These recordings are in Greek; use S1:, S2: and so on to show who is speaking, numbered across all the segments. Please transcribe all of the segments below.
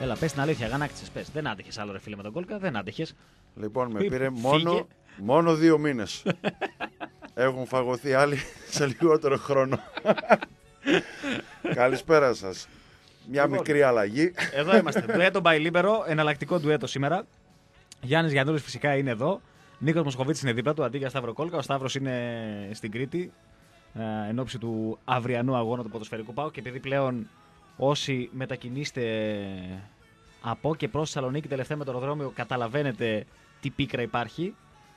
S1: Έλα, πες την αλήθεια, αγανάκτησες, πες. Δεν άντεχες άλλο ρε φίλε με τον Κόλκα, δεν άντεχες.
S2: Λοιπόν, με πήρε μόνο 2 μήνες. Έχουν φαγωθεί άλλοι σε λιγότερο χρόνο. Καλησπέρα σας. Μια μικρή αλλαγή.
S1: Εδώ είμαστε. Ντουέτο by Libero, εναλλακτικό ντουέτο σήμερα. Γιάννης Γιαννούλης φυσικά είναι εδώ. Νίκος Μοσχοβίτης είναι δίπλα του αντί για Σταύρο Κόλκα. Ο Σταύρος είναι στην Κρήτη εν ώψη του αυριανού αγώνα του ποδοσφαιρικού ΠΑΟΚ. Και επειδή πλέον όσοι μετακινείστε από και προς Θεσσαλονίκη τελευταία με το αεροδρόμιο, καταλαβαίνετε τι πίκρα υπάρχει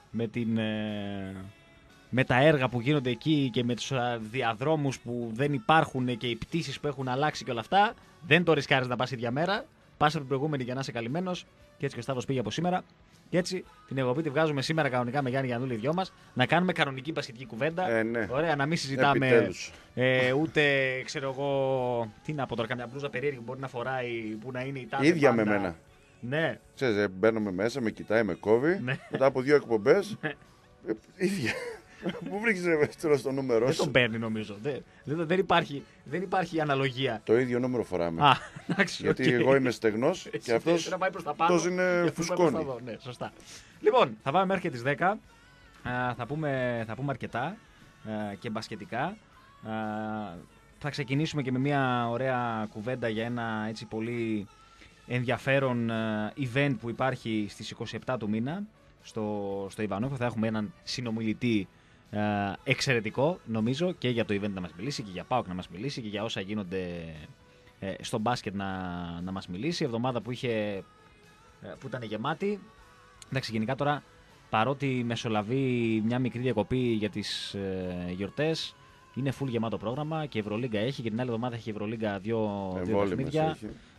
S1: με τα έργα που γίνονται εκεί και με τους διαδρόμους που δεν υπάρχουν και οι πτήσεις που έχουν αλλάξει και όλα αυτά. Δεν το ρισκάρεις να πας ίδια μέρα. Πας από την προηγούμενη για να είσαι καλυμμένος. Και έτσι και ο Σταύρος πήγε από σήμερα. Και έτσι την εγωπή τη βγάζουμε σήμερα κανονικά με Γιάννη Γιαννούλη, οι δυο μας. Να κάνουμε κανονική μπασκετική κουβέντα.
S2: Ναι.
S1: Ωραία, να μην συζητάμε ούτε ξέρω εγώ. Τι να πω τώρα, καμιά μπλούζα περίεργη που μπορεί να φοράει, που να είναι η τάδε.
S2: Ίδια
S1: πάντα.
S2: με μένα.
S1: Ναι.
S2: Ξέρεις, μπαίνουμε μέσα, με κοιτάει, με κόβει.
S1: Ναι.
S2: Μετά από 2 εκπομπές. Ίδια. Πού βρήκες ρε δεύτερο στο νούμερο
S1: Δεν τον παίρνει νομίζω. Δεν υπάρχει αναλογία.
S2: Το ίδιο νούμερο φοράμε.
S1: Α, εντάξει,
S2: γιατί εγώ είμαι στεγνός και αυτός είναι φουσκώνει.
S1: Ναι, σωστά. Λοιπόν, θα πάμε μέχρι τις 10. Θα πούμε αρκετά και μπασκετικά. Θα ξεκινήσουμε και με μια ωραία κουβέντα για ένα έτσι πολύ ενδιαφέρον event που υπάρχει στις 27 του μήνα στο Ιβανόφ. Θα έχουμε έναν συνομιλητή εξαιρετικό νομίζω και για το event να μας μιλήσει και για ΠΑΟΚ να μας μιλήσει και για όσα γίνονται στο μπάσκετ να μας μιλήσει. Η εβδομάδα που ήταν γεμάτη. Εντάξει, γενικά τώρα παρότι μεσολαβεί μια μικρή διακοπή για τις γιορτές, είναι full γεμάτο πρόγραμμα και η Ευρωλίγκα έχει και την άλλη εβδομάδα έχει η Ευρωλίγκα δύο παιχνίδια.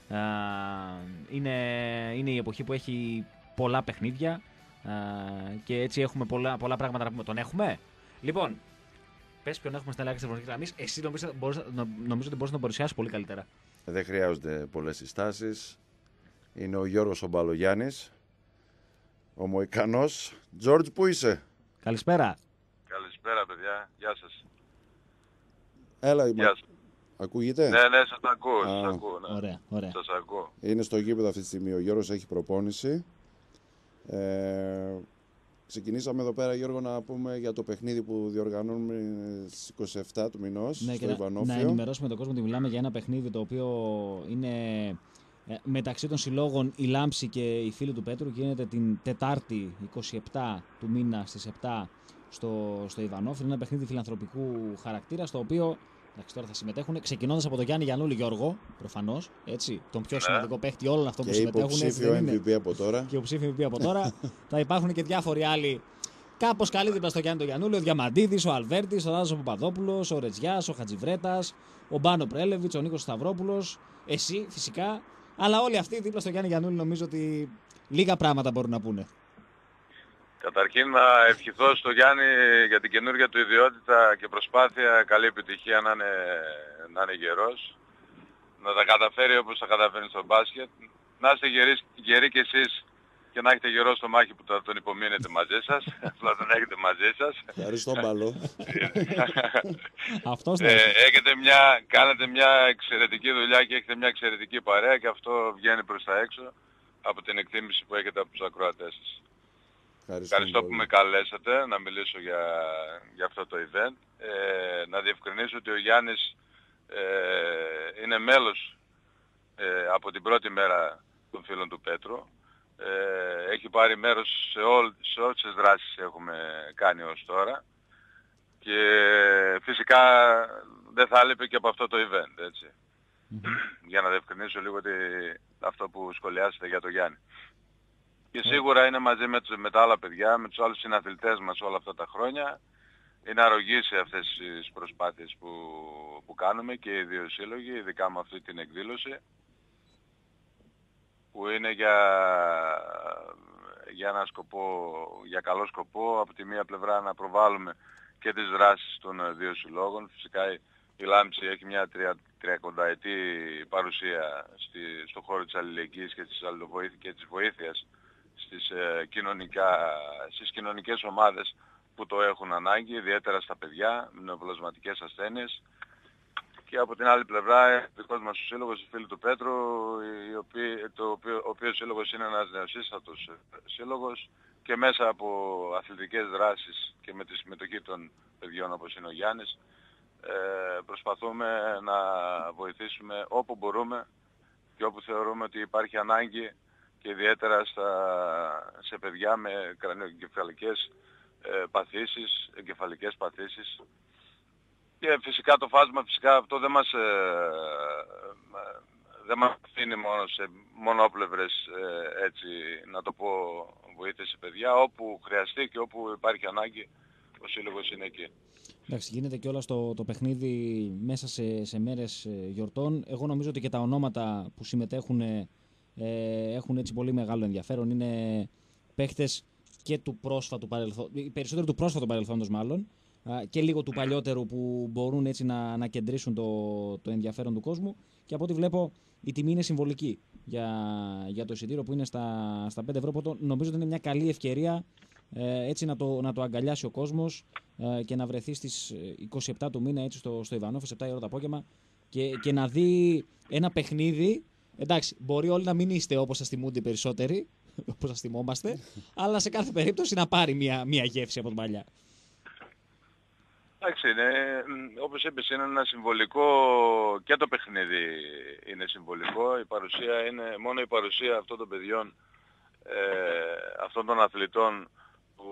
S1: Είναι η εποχή που έχει πολλά παιχνίδια και έτσι έχουμε πολλά πράγματα να πούμε. Τον έχουμε. Λοιπόν, πες ποιον έχουμε στην Ελλάδα της Ευρωλίγκα γραμμής. Εσύ νομίζω ότι μπορείς να τον παρουσιάσεις πολύ καλύτερα.
S2: Δεν χρειάζονται πολλές συστάσεις. Είναι ο Γιώργος ο Μπαλογιάννης, ο Μοϊκανός. Τζόρτζ, πού είσαι?
S1: Καλησπέρα.
S3: Καλησπέρα, παιδιά. Γεια σας.
S2: Έλα,
S3: Γεια σας.
S2: Ακούγεται?
S3: Ναι, σας ακούω. Ναι.
S1: Ωραία.
S3: Σας ακούω.
S2: Είναι στο γήπεδο αυτή τη στιγμή. Ο Γιώργος έχει προπόνηση. Ξεκινήσαμε εδώ πέρα, Γιώργο, να πούμε για το παιχνίδι που διοργανώνουμε στις 27 του μηνός στο Ιβανόφιο.
S1: Να ενημερώσουμε τον κόσμο ότι μιλάμε για ένα παιχνίδι το οποίο είναι μεταξύ των συλλόγων η Λάμψη και οι φίλοι του Πέτρου και γίνεται την Τετάρτη 27 του μήνα στις 7 στο Ιβανόφιο. Είναι ένα παιχνίδι φιλανθρωπικού χαρακτήρα στο οποίο τώρα θα συμμετέχουν ξεκινώντας από τον Γιάννη Γιαννούλη Γιώργο, προφανώς, έτσι, τον πιο σημαντικό παίχτη όλων αυτών που συμμετέχουν.
S2: Και υποψήφιο MVP από τώρα.
S1: Και υποψήφιο MVP από τώρα. Θα υπάρχουν και διάφοροι άλλοι κάπως καλοί δίπλα στο Γιάννη τον Γιαννούλη, ο Διαμαντίδης, ο Αλβέρτης, ο Ράζος Παπαδόπουλος, ο Ρετζιάς, ο Χατζιβρέτας, ο Μπάνο Πρέλεβιτς, ο Νίκος Σταυρόπουλος, εσύ φυσικά. Αλλά όλοι αυτοί δίπλα στο Γιάννη Γιαννούλη νομίζω ότι λίγα πράγματα μπορούν να πούνε.
S3: Καταρχήν να ευχηθώ στο Γιάννη για την καινούργια του ιδιότητα και προσπάθεια, καλή επιτυχία να είναι γερός, να τα καταφέρει όπως τα καταφέρνει στο μπάσκετ, να είστε γεροί κι εσείς και να έχετε γερό στο μάχη που θα τον υπομείνετε μαζί σας, να τον έχετε μαζί σας.
S2: Ευχαριστώ, Μπαλό.
S3: Κάνετε μια εξαιρετική δουλειά και έχετε μια εξαιρετική παρέα και αυτό βγαίνει προς τα έξω από την εκτίμηση που έχετε από τους ακροατές σας. Ευχαριστώ που με καλέσατε να μιλήσω για αυτό το event. Να διευκρινίσω ότι ο Γιάννης είναι μέλος από την πρώτη μέρα των φίλων του Πέτρου. Έχει πάρει μέρος σε όλες τις δράσεις έχουμε κάνει ως τώρα και φυσικά δεν θα λείπει και από αυτό το event, έτσι. Για να διευκρινίσω λίγο αυτό που σχολιάσετε για το Γιάννη. Και σίγουρα είναι μαζί με τα άλλα παιδιά, με τους άλλους συναθλητές μας όλα αυτά τα χρόνια. Είναι αρρωγή σε αυτές τις προσπάθειες που κάνουμε και οι δύο σύλλογοι, ειδικά με αυτή την εκδήλωση, που είναι για ένα σκοπό, για καλό σκοπό. Από τη μία πλευρά να προβάλλουμε και τις δράσεις των δύο συλλόγων. Φυσικά η Λάμψη έχει μια 30ετή παρουσία στον χώρο της αλληλεγγύης και της βοήθειας στις κοινωνικές ομάδες που το έχουν ανάγκη, ιδιαίτερα στα παιδιά με νεοπλασματικές ασθένειες. Και από την άλλη πλευρά, δικός μας ο σύλλογος, οι φίλοι του Πέτρου, ο οποίος σύλλογος είναι ένας νεοσύστατος σύλλογος, και μέσα από αθλητικές δράσεις και με τη συμμετοχή των παιδιών όπως είναι ο Γιάννης, προσπαθούμε να βοηθήσουμε όπου μπορούμε και όπου θεωρούμε ότι υπάρχει ανάγκη, και ιδιαίτερα σε παιδιά με κρανιοεγκεφαλικές παθήσεις, εγκεφαλικές παθήσεις. Και φυσικά το φάσμα, φυσικά αυτό δεν μας αφήνει μόνο σε μονόπλευρες, έτσι να το πω, βοήθειες σε παιδιά. Όπου χρειαστεί και όπου υπάρχει ανάγκη, ο σύλλογος είναι εκεί.
S4: Εντάξει, γίνεται και όλα το παιχνίδι μέσα σε μέρες γιορτών. Εγώ νομίζω ότι και τα ονόματα που συμμετέχουν έχουν έτσι πολύ μεγάλο ενδιαφέρον. Είναι παίχτες και του πρόσφατου παρελθόντος, περισσότερο του πρόσφατου παρελθόντος μάλλον, και λίγο του παλιότερου, που μπορούν έτσι να κεντρήσουν το ενδιαφέρον του κόσμου. Και από ό,τι βλέπω η τιμή είναι συμβολική για το εισιτήριο, που είναι στα 5 ευρώ. Οπότε νομίζω ότι είναι μια καλή ευκαιρία έτσι να το αγκαλιάσει ο κόσμος και να βρεθεί στις 27 του μήνα έτσι στο Ιβανόφ, 7 η ώρα το απόγευμα, και να δει ένα παιχνίδι. Εντάξει, μπορεί όλοι να μην είστε όπως σας θυμούνται οι περισσότεροι, όπως σας θυμόμαστε, αλλά σε κάθε περίπτωση να πάρει μια γεύση από την παλιά.
S3: Εντάξει, όπως είπες, είναι ένα συμβολικό, και το παιχνίδι είναι συμβολικό. Μόνο η παρουσία αυτών των παιδιών, αυτών των αθλητών, που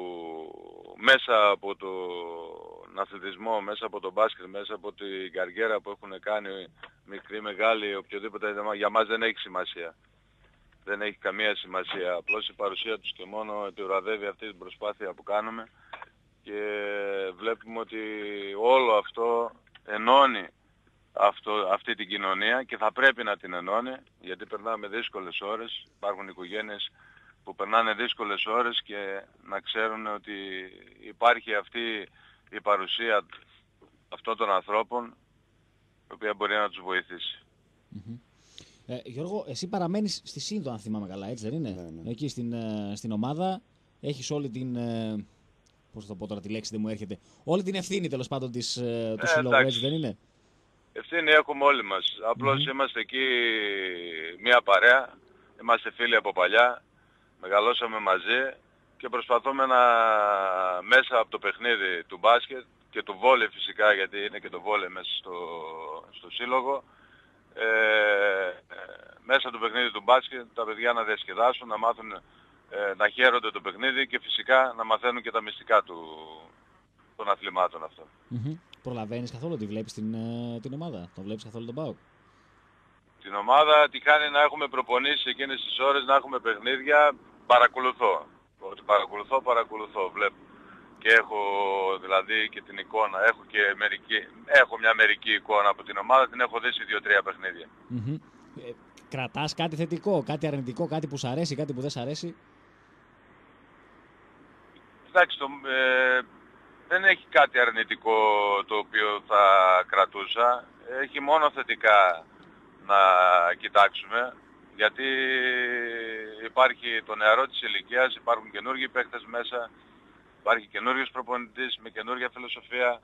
S3: μέσα από τον αθλητισμό, μέσα από τον μπάσκετ, μέσα από την καριέρα που έχουν κάνει, μικρή, μεγάλη, οποιοδήποτε, για μας δεν έχει σημασία. Δεν έχει καμία σημασία. Απλώς η παρουσία τους και μόνο επιβραβεύει αυτή την προσπάθεια που κάνουμε, και βλέπουμε ότι όλο αυτό ενώνει αυτή την κοινωνία, και θα πρέπει να την ενώνει, γιατί περνάμε δύσκολες ώρες. Υπάρχουν οικογένειες που περνάνε δύσκολες ώρες, και να ξέρουν ότι υπάρχει αυτή η παρουσία αυτών των ανθρώπων, η οποία μπορεί να τους βοηθήσει.
S4: Γιώργο, εσύ παραμένεις στη Σύνδο, αν θυμάμαι καλά, έτσι δεν είναι?
S2: Ναι.
S4: Εκεί στην ομάδα έχεις όλη την... πώς θα το πω τώρα, τη λέξη δεν μου έρχεται. Όλη την ευθύνη, τέλος πάντων, του συλλόγου, έτσι δεν είναι?
S3: Ευθύνη έχουμε όλοι μας. Απλώς είμαστε εκεί μία παρέα. Είμαστε φίλοι από παλιά. Μεγαλώσαμε μαζί και προσπαθούμε μέσα από το παιχνίδι του μπάσκετ και του βόλεϊ, φυσικά, γιατί είναι και το βόλεϊ μέσα στο σύλλογο, μέσα από το παιχνίδι του μπάσκετ τα παιδιά να διασκεδάσουν, να μάθουν να χαίρονται το παιχνίδι, και φυσικά να μαθαίνουν και τα μυστικά των αθλημάτων αυτών.
S4: Προλαβαίνεις καθόλου, τη βλέπεις την ομάδα? Τον βλέπεις καθόλου τον ΠΑΟΚ?
S3: Την ομάδα τη κάνει να έχουμε προπονήσει εκείνες τις ώρες, να έχουμε παιχνίδια. Παρακολουθώ. Ότι παρακολουθώ, βλέπω. Και έχω δηλαδή και την εικόνα. Έχω μια μερική εικόνα από την ομάδα, την έχω δει σε 2-3 παιχνίδια.
S4: Κρατάς κάτι θετικό, κάτι αρνητικό, κάτι που σ' αρέσει, κάτι που δεν σ' αρέσει?
S3: Εντάξει, δεν έχει κάτι αρνητικό το οποίο θα κρατούσα. Έχει μόνο θετικά να κοιτάξουμε, γιατί υπάρχει το νεαρό της ηλικίας, υπάρχουν καινούργιοι παίκτες μέσα, υπάρχει καινούριος προπονητής με καινούργια φιλοσοφία,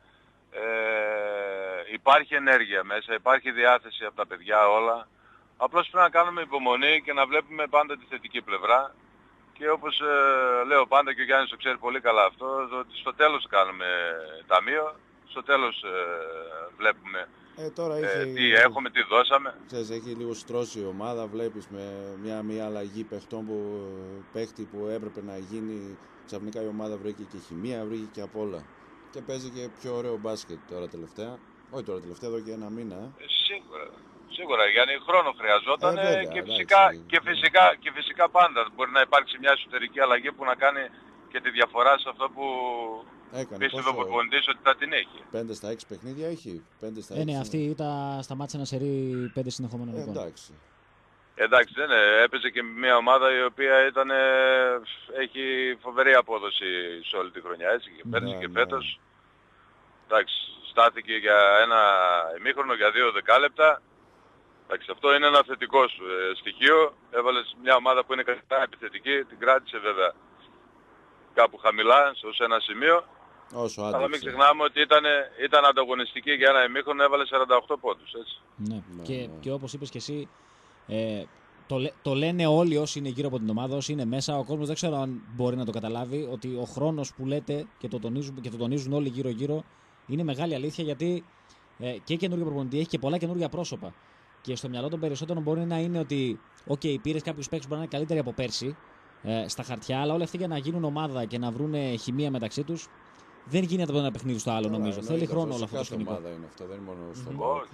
S3: υπάρχει ενέργεια μέσα, υπάρχει διάθεση από τα παιδιά όλα. Απλώς πρέπει να κάνουμε υπομονή και να βλέπουμε πάντα τη θετική πλευρά, και όπως λέω πάντα, και ο Γιάννης το ξέρει πολύ καλά αυτό, ότι στο τέλος κάνουμε ταμείο, στο τέλος βλέπουμε
S2: τώρα
S3: τι έχουμε, τι δώσαμε.
S2: Ξέρεις, έχει λίγο στρώσει η ομάδα, βλέπεις, με μια αλλαγή παιχτών παίχτη που έπρεπε να γίνει. Ξαφνικά η ομάδα βρήκε και χημεία, βρήκε και απ' όλα. Και παίζει και πιο ωραίο μπάσκετ τώρα τελευταία. Όχι τώρα τελευταία, εδώ και ένα μήνα.
S3: Σίγουρα, Γιάννη, χρόνο χρειαζόταν,
S2: βέβαια,
S3: και φυσικά πάντα μπορεί να υπάρξει μια εσωτερική αλλαγή που να κάνει και τη διαφορά σε αυτό που πίστευε ο προπονητής ότι θα την έχει.
S2: 5 στα 6 παιχνίδια έχει. 5 στα 6.
S4: Ναι, αυτή σταμάτησε ένα σερί 5 συνεχόμενων εικόνων.
S3: Εντάξει, δεν έπαιζε και μια ομάδα η οποία έχει φοβερή απόδοση σε όλη τη χρονιά, έτσι, και πέρσι και φέτος. Εντάξει, στάθηκε για ένα ημίχρονο, για 2 δεκάλεπτα. Εντάξει, αυτό είναι ένα θετικό στοιχείο. Έβαλες μια ομάδα που είναι καθαρά επιθετική, την κράτησε βέβαια κάπου χαμηλά, ως ένα σημείο.
S2: Όσο
S3: αλλά μην ξεχνάμε ότι ήταν ανταγωνιστική για ένα ημίχρονο, έβαλε 48 πόντους. Έτσι.
S4: Ναι. Και όπως είπες και εσύ, το λένε όλοι όσοι είναι γύρω από την ομάδα, όσοι είναι μέσα. Ο κόσμος δεν ξέρω αν μπορεί να το καταλάβει ότι ο χρόνος που λέτε και το τονίζουν όλοι γύρω-γύρω είναι μεγάλη αλήθεια, γιατί και καινούργιο προπονητή έχει και πολλά καινούργια πρόσωπα. Και στο μυαλό των περισσότερων μπορεί να είναι ότι, πήρες κάποιους παίκτες που μπορεί να είναι καλύτεροι από πέρσι στα χαρτιά, αλλά όλοι αυτοί για να γίνουν ομάδα και να βρουν χημεία μεταξύ τους, δεν γίνεται από ένα παιχνίδι στο άλλο, νομίζω. Θέλει χρόνο όλο αυτό το σκηνικό.
S2: Ομάδα είναι αυτό, δεν είναι μόνο στον ΠΑΟΚ.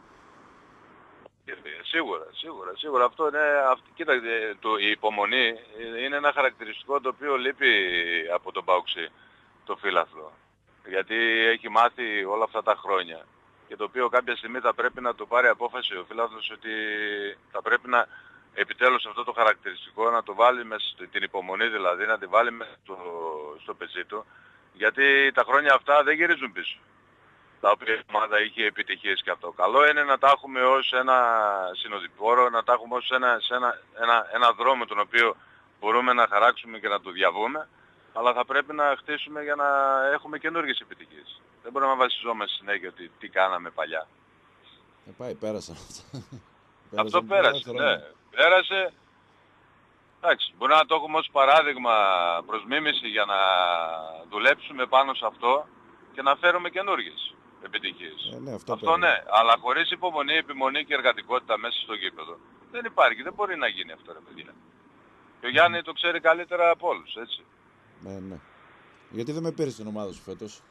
S3: Σίγουρα. Αυτό είναι, κοίταξε, η υπομονή είναι ένα χαρακτηριστικό το οποίο λείπει από τον ΠΑΟΚΣΗ, το φύλαθλο. Γιατί έχει μάθει όλα αυτά τα χρόνια. Και το οποίο κάποια στιγμή θα πρέπει να το πάρει απόφαση ο φύλαθλος ότι θα πρέπει να επιτέλους αυτό το χαρακτηριστικό να το βάλει μέσα την υπομονή, δηλαδή να τη βάλει μέσα στο πεζί του. Γιατί τα χρόνια αυτά δεν γυρίζουν πίσω. Τα οποία η ομάδα είχε επιτυχίες και αυτό. Καλό είναι να τα έχουμε ως ένα συνοδοιπόρο, να τα έχουμε ως ένα δρόμο τον οποίο μπορούμε να χαράξουμε και να το διαβούμε, αλλά θα πρέπει να χτίσουμε για να έχουμε καινούργιες επιτυχίες. Δεν μπορούμε να βασιζόμαστε συνέχεια ότι τι κάναμε παλιά.
S2: Πέρασαν αυτά.
S3: Αυτό πέρασε, ναι. Πέρασε. Εντάξει, μπορεί να το έχουμε ως παράδειγμα προς μίμηση για να δουλέψουμε πάνω σε αυτό και να φέρουμε καινούργιες επιτυχίες.
S2: Ναι,
S3: αυτό ναι, αλλά χωρίς υπομονή, επιμονή και εργατικότητα μέσα στο γήπεδο δεν υπάρχει, δεν μπορεί να γίνει αυτό, ρε παιδιά. Και ο Γιάννη το ξέρει καλύτερα από όλους, έτσι.
S2: Ναι. Γιατί δεν με πήρες στην ομάδα σου φέτος?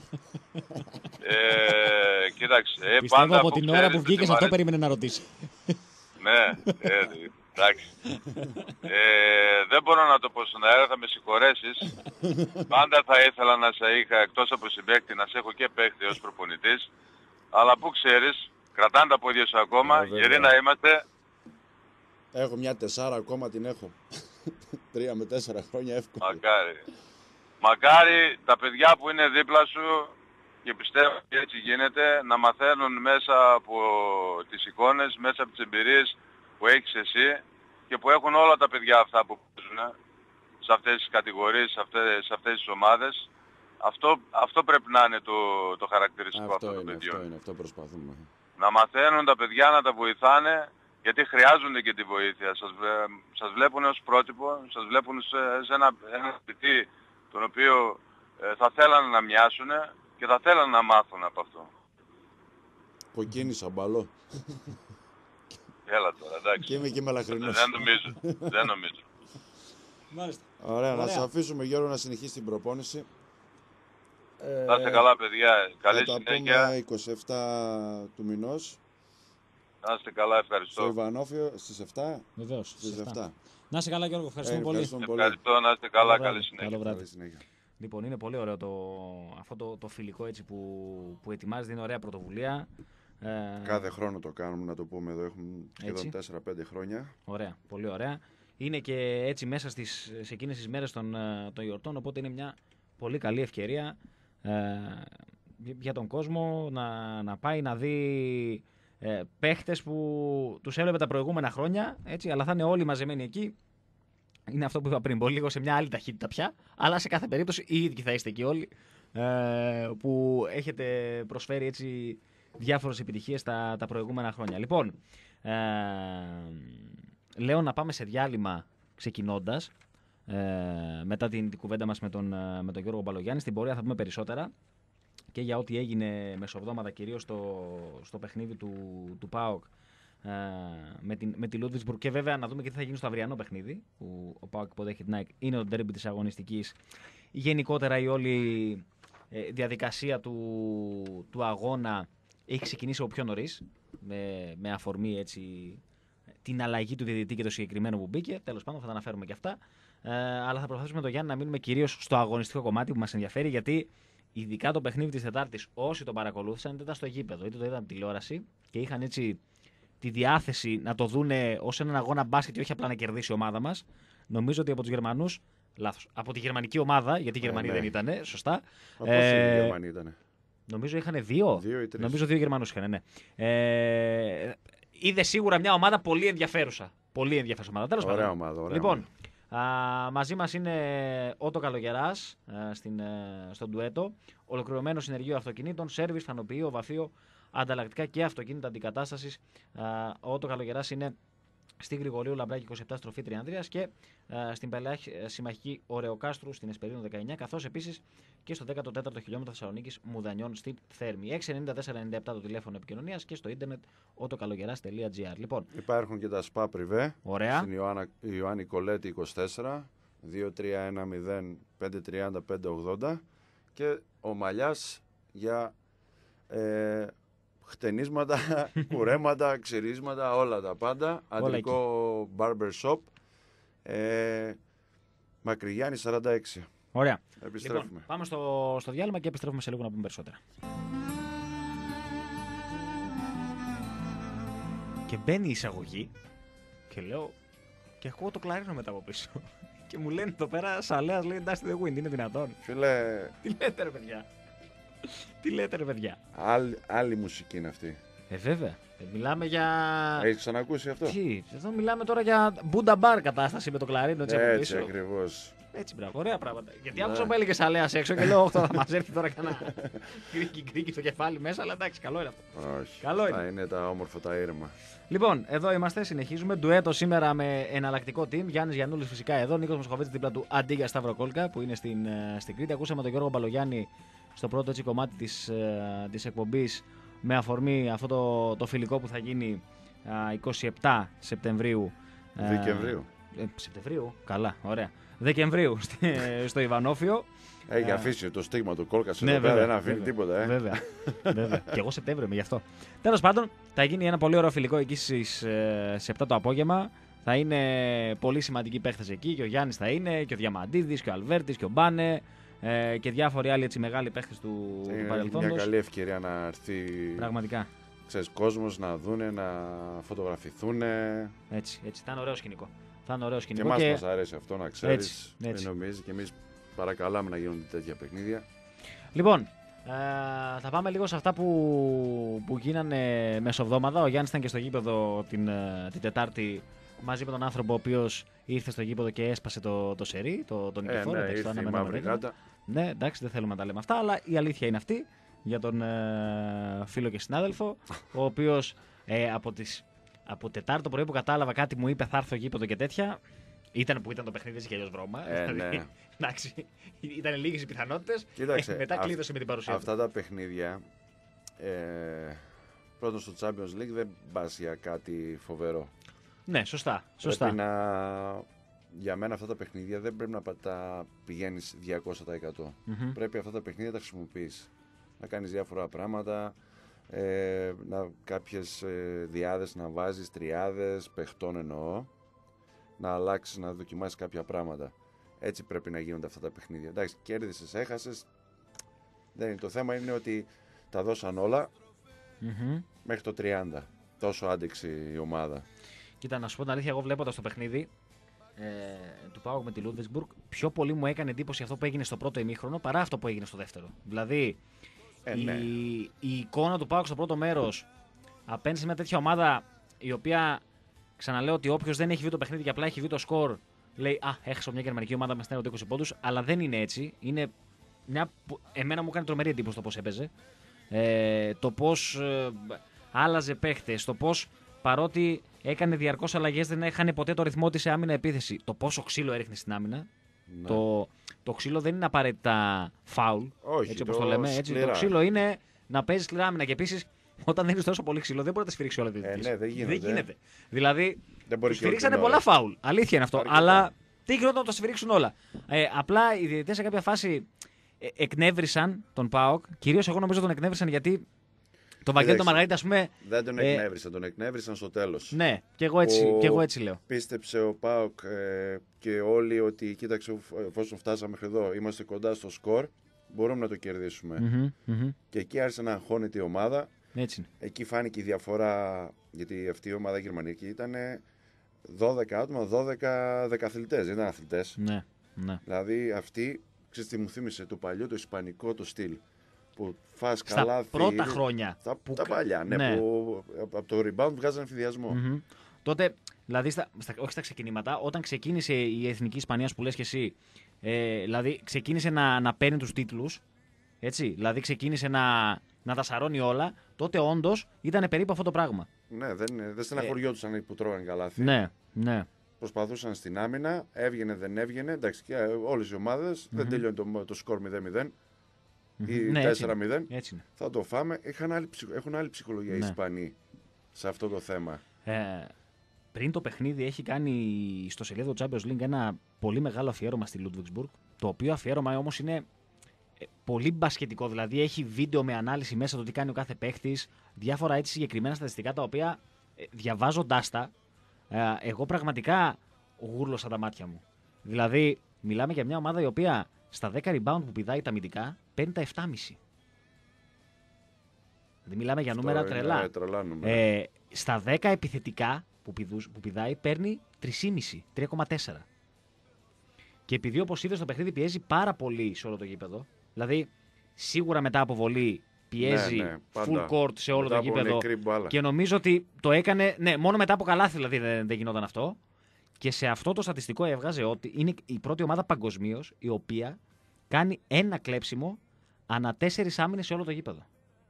S3: Κοίταξε,
S4: πιστεύω πάντα από την ώρα που βγήκες αυτό περίμενε να ρωτήσει.
S3: Ναι, εντάξει. Δεν μπορώ να το πω στον αέρα, θα με συγχωρέσεις. Πάντα θα ήθελα να σε είχα εκτός από συμπαίκτη, να σε έχω και παίκτη ως προπονητής. Αλλά που ξέρεις, κρατάνε τα πόδια σου ακόμα, γεροί να είμαστε.
S2: Έχω μια 4 ακόμα, την έχω. 3 με 4 χρόνια εύκολα.
S3: Μακάρι τα παιδιά που είναι δίπλα σου, και πιστεύω ότι έτσι γίνεται, να μαθαίνουν μέσα από τις εικόνες, μέσα από τις εμπειρίες που έχεις εσύ και που έχουν όλα τα παιδιά αυτά που παίζουν σε αυτές τις κατηγορίες, σε αυτές τις ομάδες. Αυτό πρέπει να είναι το χαρακτηριστικό αυτό των παιδιών.
S2: Αυτό προσπαθούμε.
S3: Να μαθαίνουν τα παιδιά, να τα βοηθάνε, γιατί χρειάζονται και τη βοήθεια. Σας βλέπουν ως πρότυπο, σας βλέπουν σε ένα παιδί τον οποίο θα θέλανε να μοιάσουν και θα θέλανε να μάθουν από αυτό.
S2: Κοκκίνησα μπαλό.
S3: Έλα τώρα, εντάξει.
S2: Και είμαι και μελαχρινός.
S3: Δεν νομίζω.
S4: Μάλιστα.
S2: Ωραία, να σας αφήσουμε, Γιώργο, να συνεχίσει την προπόνηση.
S3: Να είστε καλά, παιδιά. Καλή συνέχεια.
S2: Θα πούμε 27 του μηνός.
S3: Να είστε καλά, ευχαριστώ.
S2: Στο Ιβανόφιο στις 7.
S4: Βεβαίως,
S2: στις 7.
S4: Να είστε καλά, Γιώργο, ευχαριστούμε πολύ.
S3: Ευχαριστώ, να είστε καλά, καλή συνέχεια.
S1: Λοιπόν, είναι πολύ ωραίο αυτό το φιλικό έτσι που ετοιμάζεται, είναι ωραία πρωτοβουλία.
S2: Κάθε χρόνο το κάνουμε, να το πούμε εδώ, έχουμε σχεδόν 4-5 χρόνια.
S1: Ωραία, πολύ ωραία. Είναι και έτσι μέσα σε εκείνες τις μέρες των γιορτών, οπότε είναι μια πολύ καλή ευκαιρία για τον κόσμο να πάει να δει παίχτες που τους έβλεπε τα προηγούμενα χρόνια, έτσι, αλλά θα είναι όλοι μαζεμένοι εκεί. Είναι αυτό που είπα πριν, πολύ λίγο σε μια άλλη ταχύτητα πια, αλλά σε κάθε περίπτωση οι ίδιοι θα είστε εκεί όλοι, που έχετε προσφέρει έτσι διάφορες επιτυχίες τα προηγούμενα χρόνια. Λοιπόν, λέω να πάμε σε διάλειμμα ξεκινώντας, μετά την κουβέντα μας με τον Γιώργο Μπαλογιάννη. Στην πορεία θα πούμε περισσότερα και για ό,τι έγινε μεσοβδόμαδα, κυρίως στο παιχνίδι του ΠΑΟΚ με τη Λούντβιξμπουργκ, και βέβαια να δούμε και τι θα γίνει στο αυριανό παιχνίδι που ο ΠΑΟΚ υποδέχεται την ΑΕΚ. Είναι το ντέρμπι της αγωνιστικής. Γενικότερα η όλη διαδικασία του αγώνα έχει ξεκινήσει από πιο νωρίς, με αφορμή έτσι την αλλαγή του διαιτητή και το συγκεκριμένο που μπήκε. Τέλος πάντων, θα τα αναφέρουμε και αυτά. Αλλά θα προσπαθήσουμε τον Γιάννη να μείνουμε κυρίως στο αγωνιστικό κομμάτι που μας ενδιαφέρει, γιατί ειδικά το παιχνίδι της Τετάρτης, όσοι το παρακολούθησαν, είτε ήταν στο γήπεδο είτε το είδαν από τηλεόραση και είχαν έτσι τη διάθεση να το δούνε ως έναν αγώνα μπάσκετ και όχι απλά να κερδίσει η ομάδα μας. Νομίζω ότι από τους Γερμανούς, λάθος, από τη γερμανική ομάδα, γιατί οι Γερμανοί δεν ήτανε, σωστά.
S2: Πόσοι Γερμανοί ήτανε?
S1: Νομίζω είχαν δύο ή τρεις. Νομίζω 2 Γερμανούς είχαν, ναι. Είδε σίγουρα μια ομάδα πολύ ενδιαφέρουσα. Πολύ ενδιαφέρουσα ομάδα. Τέλος πάντων.
S2: Ομάδα, ωραία.
S1: Λοιπόν, Μαζί μας είναι ο Το Καλογεράς στον ντουέτο. Ολοκληρωμένο συνεργείο αυτοκινήτων, σέρβις, φανοποιείο, βαφείο, ανταλλακτικά και αυτοκίνητα αντικατάστασης. Ο Το Καλογεράς είναι στη Γρηγορίου Λαμπράκη 27 στροφή Τριανδρίας και στην Παλαιά Συμμαχική Ωρεοκάστρου στην Εσπερίνο 19, καθώς επίσης και στο 14ο χιλιόμετρο Θεσσαλονίκης Μουδανιών στην Θέρμη. 694-97 το τηλέφωνο επικοινωνίας και στο ίντερνετ autokalogeras.gr. Λοιπόν,
S2: υπάρχουν και τα ΣΠΑ Πριβέ.
S1: Ωραία.
S2: Στην Ιωάννη Κολέτη 24, 2310-530-580 και ο Μαλιάς για χτενίσματα, κουρέματα, ξυρίσματα, όλα τα πάντα. Αντρικό barber shop. Μακρυγιάννη 46.
S1: Ωραία.
S2: Επιστρέφουμε.
S1: Λοιπόν, πάμε στο διάλειμμα και επιστρέφουμε σε λίγο να πούμε περισσότερα. Και μπαίνει η εισαγωγή και λέω και ακούω το κλαρίνο μετά από πίσω. Και μου λένε εδώ πέρα Σαλέας λέει Dusty the Wind, είναι δυνατόν?
S2: Φίλε...
S1: Τι λέτε ρε παιδιά? Τι λέτε ρε παιδιά?
S2: Άλλη μουσική είναι αυτή.
S1: Βέβαια. Μιλάμε για...
S2: Έχεις ξανακούσει αυτό?
S1: Τι, εδώ μιλάμε τώρα για Buddha Bar κατάσταση με το κλαρίνο έτσι από πίσω.
S2: Έτσι ακριβώς.
S1: Έτσι, μπράβο, ωραία πράγματα. Γιατί άκουσα που έλεγε Σαλέας έξω και λέω: όχι, τώρα θα μας έρθει τώρα κανένα γκρίκι στο κεφάλι μέσα, αλλά εντάξει, καλό είναι αυτό.
S2: Όχι.
S1: Καλό είναι.
S2: Είναι τα όμορφα τα ήρεμα.
S1: Λοιπόν, εδώ είμαστε, συνεχίζουμε. Ντουέτο σήμερα με εναλλακτικό team. Γιάννης Γιαννούλης φυσικά εδώ. Νίκος Μοσχοβίτης δίπλα του αντί για Σταύρο Κόλκα που είναι στην Κρήτη. Ακούσαμε τον Γιώργο Μπαλογιάννη στο πρώτο έτσι κομμάτι της εκπομπής με αφορμή αυτό το φιλικό που θα γίνει 27 Σεπτεμβρίου. Σεπτεμβρίου, καλά, ωραία. Δεκεμβρίου στο Ιβανόφιο.
S2: Έχει αφήσει το στίγμα του Κόλκα
S1: ναι,
S2: εδώ πέρα, δεν αφήνει τίποτα.
S1: Βέβαια. Και εγώ Σεπτέμβριο είμαι γι' αυτό. Τέλος πάντων, θα γίνει ένα πολύ ωραίο φιλικό εκεί στις 7 το απόγευμα. Θα είναι πολύ σημαντικοί παίχτες εκεί. Και ο Γιάννης θα είναι, και ο Διαμαντίδης, και ο Αλβέρτης, και ο Μπάνε. Και διάφοροι άλλοι έτσι μεγάλοι παίχτες του παρελθόντος.
S2: Είναι μια καλή ευκαιρία να έρθει.
S1: Πραγματικά.
S2: Ξέρεις, κόσμος να δούνε, να φωτογραφηθούν.
S1: Έτσι, θα είναι ωραίο σκηνικό. Θα είναι ωραίο σκηνικό.
S2: Και εμάς μας αρέσει αυτό, να ξέρεις. Δεν νομίζεις, και εμείς παρακαλάμε να γίνονται τέτοια παιχνίδια.
S1: Λοιπόν, θα πάμε λίγο σε αυτά που γίνανε μεσοβδόμαδα. Ο Γιάννης ήταν και στο γήπεδο την Τετάρτη μαζί με τον άνθρωπο ο οποίος ήρθε στο γήπεδο και έσπασε το σερί, τον νικηφόρο.
S2: Ναι, ήρθε η μαύρη γάτα.
S1: Ναι, εντάξει, δεν θέλουμε να τα λέμε αυτά, αλλά η αλήθεια είναι αυτή για τον φίλο και συνάδελφο, ο οποίος από Τετάρτη το πρωί που κατάλαβα κάτι μου είπε θα έρθω γήπεδο και τέτοια. Ήταν το παιχνίδι και αλλιώς βρώμα.
S2: Ναι.
S1: Εντάξει, ήταν λίγες οι πιθανότητες. Μετά κλείδωσε με την παρουσία
S2: αυτά τα παιχνίδια. Πρώτον στο Champions League δεν πας για κάτι φοβερό.
S1: Ναι, σωστά.
S2: Για μένα αυτά τα παιχνίδια δεν πρέπει να τα πηγαίνεις 200%. Πρέπει αυτά τα παιχνίδια να τα χρησιμοποιείς. Να κάνεις διάφορα πράγματα, κάποιες διάδες να βάζεις, τριάδες, παιχτών εννοώ, να αλλάξεις, να δοκιμάσεις κάποια πράγματα. Έτσι πρέπει να γίνονται αυτά τα παιχνίδια. Εντάξει, κέρδισες, έχασες, δεν είναι. Το θέμα είναι ότι τα δώσαν όλα μέχρι το 30. Τόσο άντεξε η ομάδα.
S1: Κοίτα, να σου πω την αλήθεια, εγώ βλέποντας το παιχνίδι του ΠΑΟΚ με τη Λούντβιγκσμπουργκ, πιο πολύ μου έκανε εντύπωση αυτό που έγινε στο πρώτο ημίχρονο παρά αυτό που έγινε στο δεύτερο. Δηλαδή, η εικόνα του ΠΑΟΚ στο πρώτο μέρος απέναντι σε μια τέτοια ομάδα η οποία, ξαναλέω ότι όποιος δεν έχει δει το παιχνίδι και απλά έχει δει το σκορ, λέει «Α, έχασα μια γερμανική ομάδα με στέλνονται 20 πόντους», αλλά δεν είναι έτσι. Είναι εμένα μου έκανε τρομερή εντύπωση το πώς έπαιζε. Το πώς άλλαζε παίχτες, το πώς παρότι έκανε διαρκώς αλλαγές δεν έχανε ποτέ το ρυθμό της σε άμυνα-επίθεση. Το πόσο ξύλο έριχνε στην άμυνα. Ναι. Το ξύλο δεν είναι απαραίτητα φάουλ.
S2: Όχι,
S1: έτσι όπως το λέμε. Έτσι, το ξύλο είναι να παίζει σκληρά άμυνα. Και επίσης, όταν δίνει τόσο πολύ ξύλο, δεν μπορεί να τα σφυρίξει όλα.
S2: Ναι, δεν γίνεται.
S1: Δηλαδή, σφυρίξανε πολλά φάουλ. Αλήθεια είναι αυτό. Αλλά τι γινόταν να τα σφυρίξουν όλα. Απλά οι διαιτητές σε κάποια φάση εκνεύρισαν τον ΠΑΟΚ. Κυρίως εγώ νομίζω τον εκνεύρισαν γιατί. Το Βαγγέλη το Μαργαρίτη, ας πούμε.
S2: Δεν τον εκνεύρισαν, τον εκνεύρισαν στο τέλος.
S1: Ναι, και εγώ έτσι λέω.
S2: Πίστεψε ο ΠΑΟΚ και όλοι ότι κοίταξε, εφόσον φτάσαμε μέχρι εδώ, είμαστε κοντά στο σκορ, μπορούμε να το κερδίσουμε. Και εκεί άρχισε να αγχώνεται η ομάδα.
S1: Έτσι είναι.
S2: Εκεί φάνηκε η διαφορά, γιατί αυτή η ομάδα γερμανική ήταν 12 άτομα, 12 δεκαθλητές, δεν ήταν αθλητές.
S1: Ναι.
S2: Δηλαδή αυτή, ξέρεις τι μου θύμισε, το παλιό, το ισπανικό το στυλ. Που φας
S1: στα
S2: καλάθι,
S1: πρώτα χρόνια.
S2: Τα παλιά, ναι. Που από το rebound βγάζανε εφηδιασμό.
S1: Τότε Δηλαδή, όχι στα ξεκινήματα, όταν ξεκίνησε η Εθνική Ισπανία που λες και εσύ, δηλαδή ξεκίνησε να παίρνει τους τίτλους, έτσι, δηλαδή ξεκίνησε να τα σαρώνει όλα, τότε όντως ήταν περίπου αυτό το πράγμα.
S2: Ναι, δεν στεναχωριόντουσαν που τρώγανε καλάθι.
S1: Ναι, ναι.
S2: Προσπαθούσαν στην άμυνα, έβγαινε, δεν έβγαινε. Εντάξει, και όλες οι ομάδες δεν τελειώνει το σκορ 0-0 ή 4-0.
S1: Έτσι είναι.
S2: Θα το φάμε. Έχουν άλλη ψυχολογία οι Ισπανοί σε αυτό το θέμα.
S1: Πριν το παιχνίδι έχει κάνει στο σελίδο Champions League ένα πολύ μεγάλο αφιέρωμα στη Ludwigsburg, το οποίο αφιέρωμα όμως είναι πολύ μπασκετικό. Δηλαδή έχει βίντεο με ανάλυση μέσα το τι κάνει ο κάθε παίχτης, διάφορα έτσι συγκεκριμένα στατιστικά τα οποία διαβάζοντάς τα, εγώ πραγματικά γούρλωσα τα μάτια μου. Δηλαδή μιλάμε για μια ομάδα η οποία στα 10 rebound που πηδάει τα αμυντικά παίρνει τα 7,5. Δηλαδή μιλάμε για νούμερα τρελά. Στα 10 επιθετικά που πηδάει παίρνει 3,5, 3,4. Και επειδή όπως είδες το παιχνίδι πιέζει πάρα πολύ σε όλο το γήπεδο, δηλαδή σίγουρα μετά από βολή πιέζει full court σε όλο το γήπεδο και νομίζω ότι το έκανε, μόνο μετά από καλάθι δηλαδή δεν γινόταν αυτό, και σε αυτό το στατιστικό έβγαζε ότι είναι η πρώτη ομάδα παγκοσμίως η οποία κάνει ένα κλέψιμο ανά 4 άμυνες σε όλο το γήπεδο.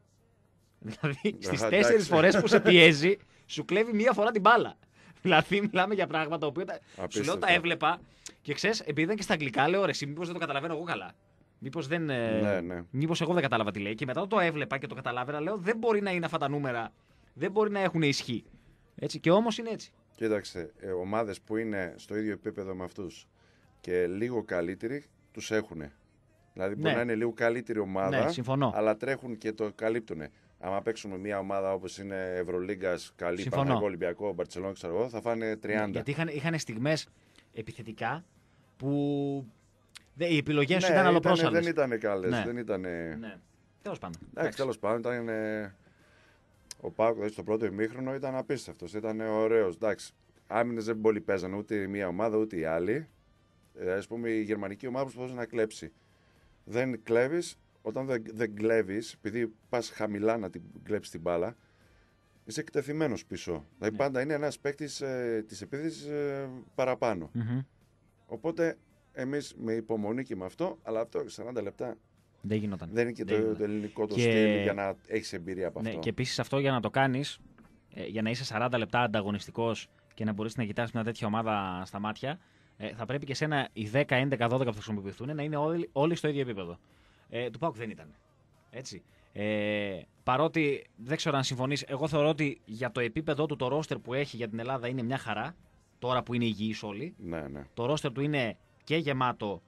S1: Δηλαδή στις 4 φορές που σε πιέζει σου κλέβει μία φορά την μπάλα. Δηλαδή μιλάμε για πράγματα τα οποία σου λέω τα έβλεπα και ξέρεις, επειδή ήταν και στα αγγλικά, λέω ρε, μήπως δεν το καταλαβαίνω εγώ καλά. Μήπως εγώ δεν κατάλαβα τι λέει. Και μετά το έβλεπα και το καταλάβαινα, λέω δεν μπορεί να είναι αυτά τα νούμερα, δεν μπορεί να έχουν ισχύ. Έτσι, και όμως είναι έτσι.
S2: Κοίταξε, ομάδες που είναι στο ίδιο επίπεδο με αυτούς και λίγο καλύτεροι τους έχουν. Δηλαδή μπορεί να είναι λίγο καλύτερη ομάδα, αλλά τρέχουν και το καλύπτουν. Άμα παίξουμε μια ομάδα όπως είναι Ευρωλίγκας, καλή, Παναθηναϊκό, Ολυμπιακό, Μπαρτσελόνα, ξέρω εγώ, θα φάνε 30.
S1: Γιατί είχαν στιγμές επιθετικά που οι επιλογές σου ήταν αλλοπρόσαλες.
S2: Δεν ήταν καλές.
S1: Τέλος πάντων.
S2: Τέλος πάντων, ήταν. Ο ΠΑΟΚ στο πρώτο ημίχρονο ήταν απίστευτος, ήταν ωραίος. Εντάξει, άμυνες δεν πολύ παίζανε ούτε η μία ομάδα ούτε η άλλη. Ας πούμε η γερμανική ομάδα προσπαθούσε να κλέψει. Δεν κλέβεις. Όταν δεν κλέβεις, επειδή πας χαμηλά να την κλέψεις την μπάλα, είσαι εκτεθειμένος πίσω. Δηλαδή πάντα είναι ένας παίκτης της επίθεσης παραπάνω. Οπότε εμείς με υπομονή και με αυτό, αλλά αυτό 40 λεπτά
S1: δεν γινόταν.
S2: Δεν είναι και το ελληνικό το στυλ για να έχεις εμπειρία από αυτό.
S1: Και επίσης αυτό για να το κάνεις, για να είσαι 40 λεπτά ανταγωνιστικός και να μπορείς να κοιτάς μια τέτοια ομάδα στα μάτια, θα πρέπει και σένα οι 10, 11, 12 που θα χρησιμοποιηθούν να είναι όλοι στο ίδιο επίπεδο. Του ΠΑΟΚ δεν ήταν. Έτσι. Παρότι δεν ξέρω αν συμφωνείς, εγώ θεωρώ ότι για το επίπεδο του το ρόστερ που έχει για την Ελλάδα είναι μια χαρά. Τώρα που είναι υγιείς όλοι.
S2: Ναι.
S1: Το ρόστερ του είναι και γεμάτο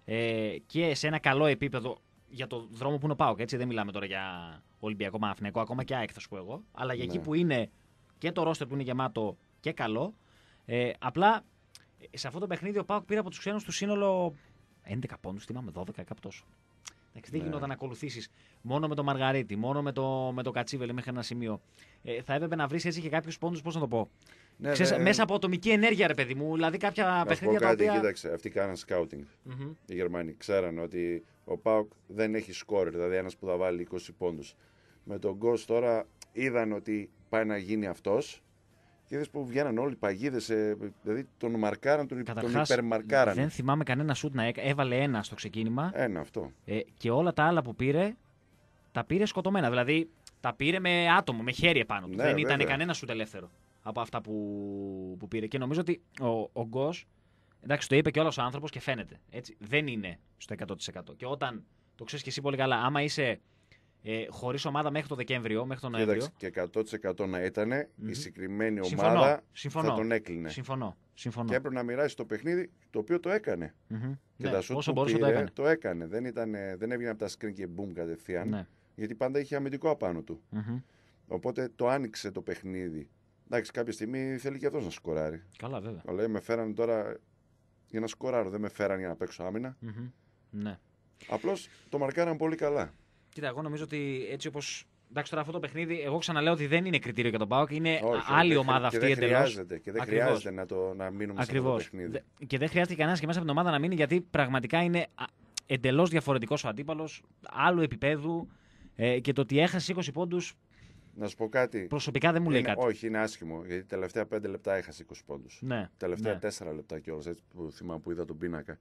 S1: και σε ένα καλό επίπεδο για το δρόμο που είναι ο ΠΑΟΚ. Έτσι. Δεν μιλάμε τώρα για Ολυμπιακό, Παναθηναϊκό, ακόμα και ΑΕΚ θα σου πω εγώ. Αλλά για εκεί που είναι και το ρόστερ του είναι γεμάτο και καλό. Απλά σε αυτό το παιχνίδι ο ΠΑΟΚ πήρε από τους ξένους του σύνολο 11 πόντους, θυμάμαι 12, κάπου τόσο. Δεν γινόταν να ακολουθήσεις μόνο με τον Μαργαρίτη, μόνο με το Κατσίβελε μέχρι ένα σημείο. Θα έπρεπε να βρεις έτσι και κάποιους πόντους, πώς να το πω. Μέσα από ατομική ενέργεια, ρε παιδί μου. Δηλαδή κάποια παιχνίδια τα οποία.
S2: Κοίταξε, αυτοί κάναν σκάουτινγκ. Οι Γερμανοί ξέραν ότι ο ΠΑΟΚ δεν έχει σκόρερ, δηλαδή ένας που θα βάλει 20 πόντους. Με τον Γκος τώρα είδαν ότι πάει να γίνει αυτός. Και είδες που βγαίναν όλοι οι παγίδες, δηλαδή τον μαρκάραν, τον υπερμαρκάραν.
S1: Δεν θυμάμαι κανένα σουτ να έβαλε ένα στο ξεκίνημα.
S2: Ένα αυτό.
S1: Και όλα τα άλλα που πήρε, τα πήρε σκοτωμένα. Δηλαδή τα πήρε με άτομο, με χέρι επάνω του. Δεν ήταν κανένα σουτ ελεύθερο από αυτά που πήρε. Και νομίζω ότι ο Γκος, εντάξει, το είπε και όλος ο άνθρωπος και φαίνεται. Έτσι, δεν είναι στο 100%. Και όταν, το ξέρεις και εσύ πολύ καλά, άμα είσαι χωρίς ομάδα μέχρι το Δεκέμβριο, μέχρι τον Νοέμβριο.
S2: Και 100% να ήταν, η συγκεκριμένη ομάδα θα τον έκλεινε.
S1: Συμφωνώ.
S2: Και έπρεπε να μοιράσει το παιχνίδι, το οποίο το έκανε. Και τα σουτ που πήρε, το έκανε. Δεν έβγαινε από τα screen και boom κατευθείαν. Γιατί πάντα είχε αμυντικό απάνω του. Οπότε το άνοιξε το παιχνίδι. Εντάξει, κάποια στιγμή θέλει και αυτός να σκοράρει.
S1: Καλά, βέβαια.
S2: Λέει, με φέραν τώρα για να σκοράρω, δεν με φέραν για να παίξω άμυνα.
S1: Ναι.
S2: Απλώς το μαρκάραν πολύ καλά.
S1: Κοίτα, εγώ νομίζω ότι έτσι όπως. Εντάξει, τώρα αυτό το παιχνίδι, εγώ ξαναλέω ότι δεν είναι κριτήριο για τον ΠΑΟΚ. Είναι άλλη ομάδα αυτή εντελώς.
S2: Και δεν χρειάζεται να μείνουμε σε αυτό το παιχνίδι.
S1: Και δεν χρειάζεται κανένας και μέσα από την ομάδα να μείνει, γιατί πραγματικά είναι εντελώς διαφορετικός ο αντίπαλος, άλλου επίπεδου. Και το ότι έχασε 20 πόντους
S2: Να σου πω κάτι.
S1: Προσωπικά δεν μου λέει κάτι.
S2: Όχι, είναι άσχημο. Γιατί τα τελευταία 5 λεπτά έχασε 20 πόντους.
S1: Ναι.
S2: Τελευταία 4 λεπτά κιόλας, έτσι που θυμάμαι που είδα τον πίνακα.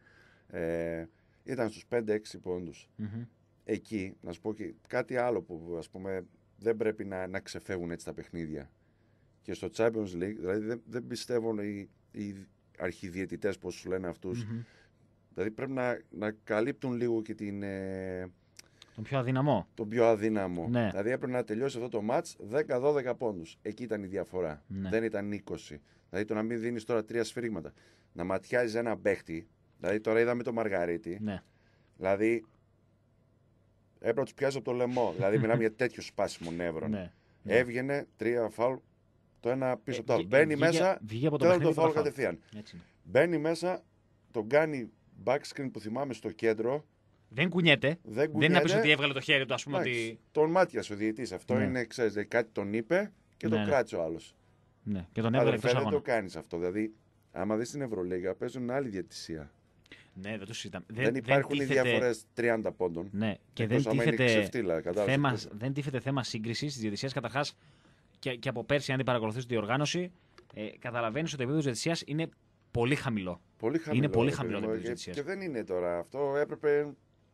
S2: Ήταν στους 5-6 πόντους. Εκεί, να σου πω και κάτι άλλο που ας πούμε δεν πρέπει να ξεφεύγουν έτσι τα παιχνίδια. Και στο Champions League, δηλαδή δεν πιστεύω οι αρχιδιαιτητές, πώς σου λένε αυτούς, δηλαδή πρέπει να καλύπτουν λίγο και
S1: τον πιο αδύναμο.
S2: Τον πιο αδύναμο.
S1: Ναι.
S2: Δηλαδή έπρεπε να τελειώσει αυτό το μάτς 10-12 πόντους. Εκεί ήταν η διαφορά.
S1: Ναι.
S2: Δεν ήταν 20. Δηλαδή το να μην δίνεις τώρα 3 σφύριγματα. Να ματιάζεις ένα παίχτη. Δηλαδή τώρα είδαμε το Μαργαρίτη.
S1: Ναι.
S2: Δηλαδή έπρεπε να τους πιάσει από το λαιμό. Δηλαδή μιλάμε για τέτοιο σπάσιμο νεύρων.
S1: Ναι.
S2: Έβγαινε 3 φάουλ. Το ένα πίσω από το άλλο. Μπαίνει μέσα.
S1: Τώρα
S2: το φάουλ κατευθείαν. Μπαίνει μέσα. Τον κάνει backscreen που θυμάμαι στο κέντρο.
S1: Δεν κουνιέται. Δεν είναι να πεις ότι έβγαλε το χέρι του, ας πούμε. Ότι...
S2: Τον μάτιασε ο διαιτητής. Αυτό είναι, ξέρεις, κάτι τον είπε και τον κράτησε ο άλλος.
S1: Ναι, και τον έβγαλε εκτός αγώνα.
S2: Δεν το κάνεις αυτό. Δηλαδή, άμα δεις την Ευρωλίγα, παίζουν άλλη διαιτησία.
S1: Ναι, δεν το συζητάμε.
S2: Δεν υπάρχουν οι διαφορές 30 πόντων.
S1: Ναι, και δεν τίθεται θέμα σύγκρισης της διαιτησίας. Καταρχάς, και από πέρσι, αν την παρακολουθείς τη διοργάνωση, καταλαβαίνεις ότι το επίπεδο της διαιτησίας είναι πολύ χαμηλό. Είναι πολύ χαμηλό το επίπεδο της διαιτησίας.
S2: Και δεν είναι τώρα αυτό. Έπρεπε.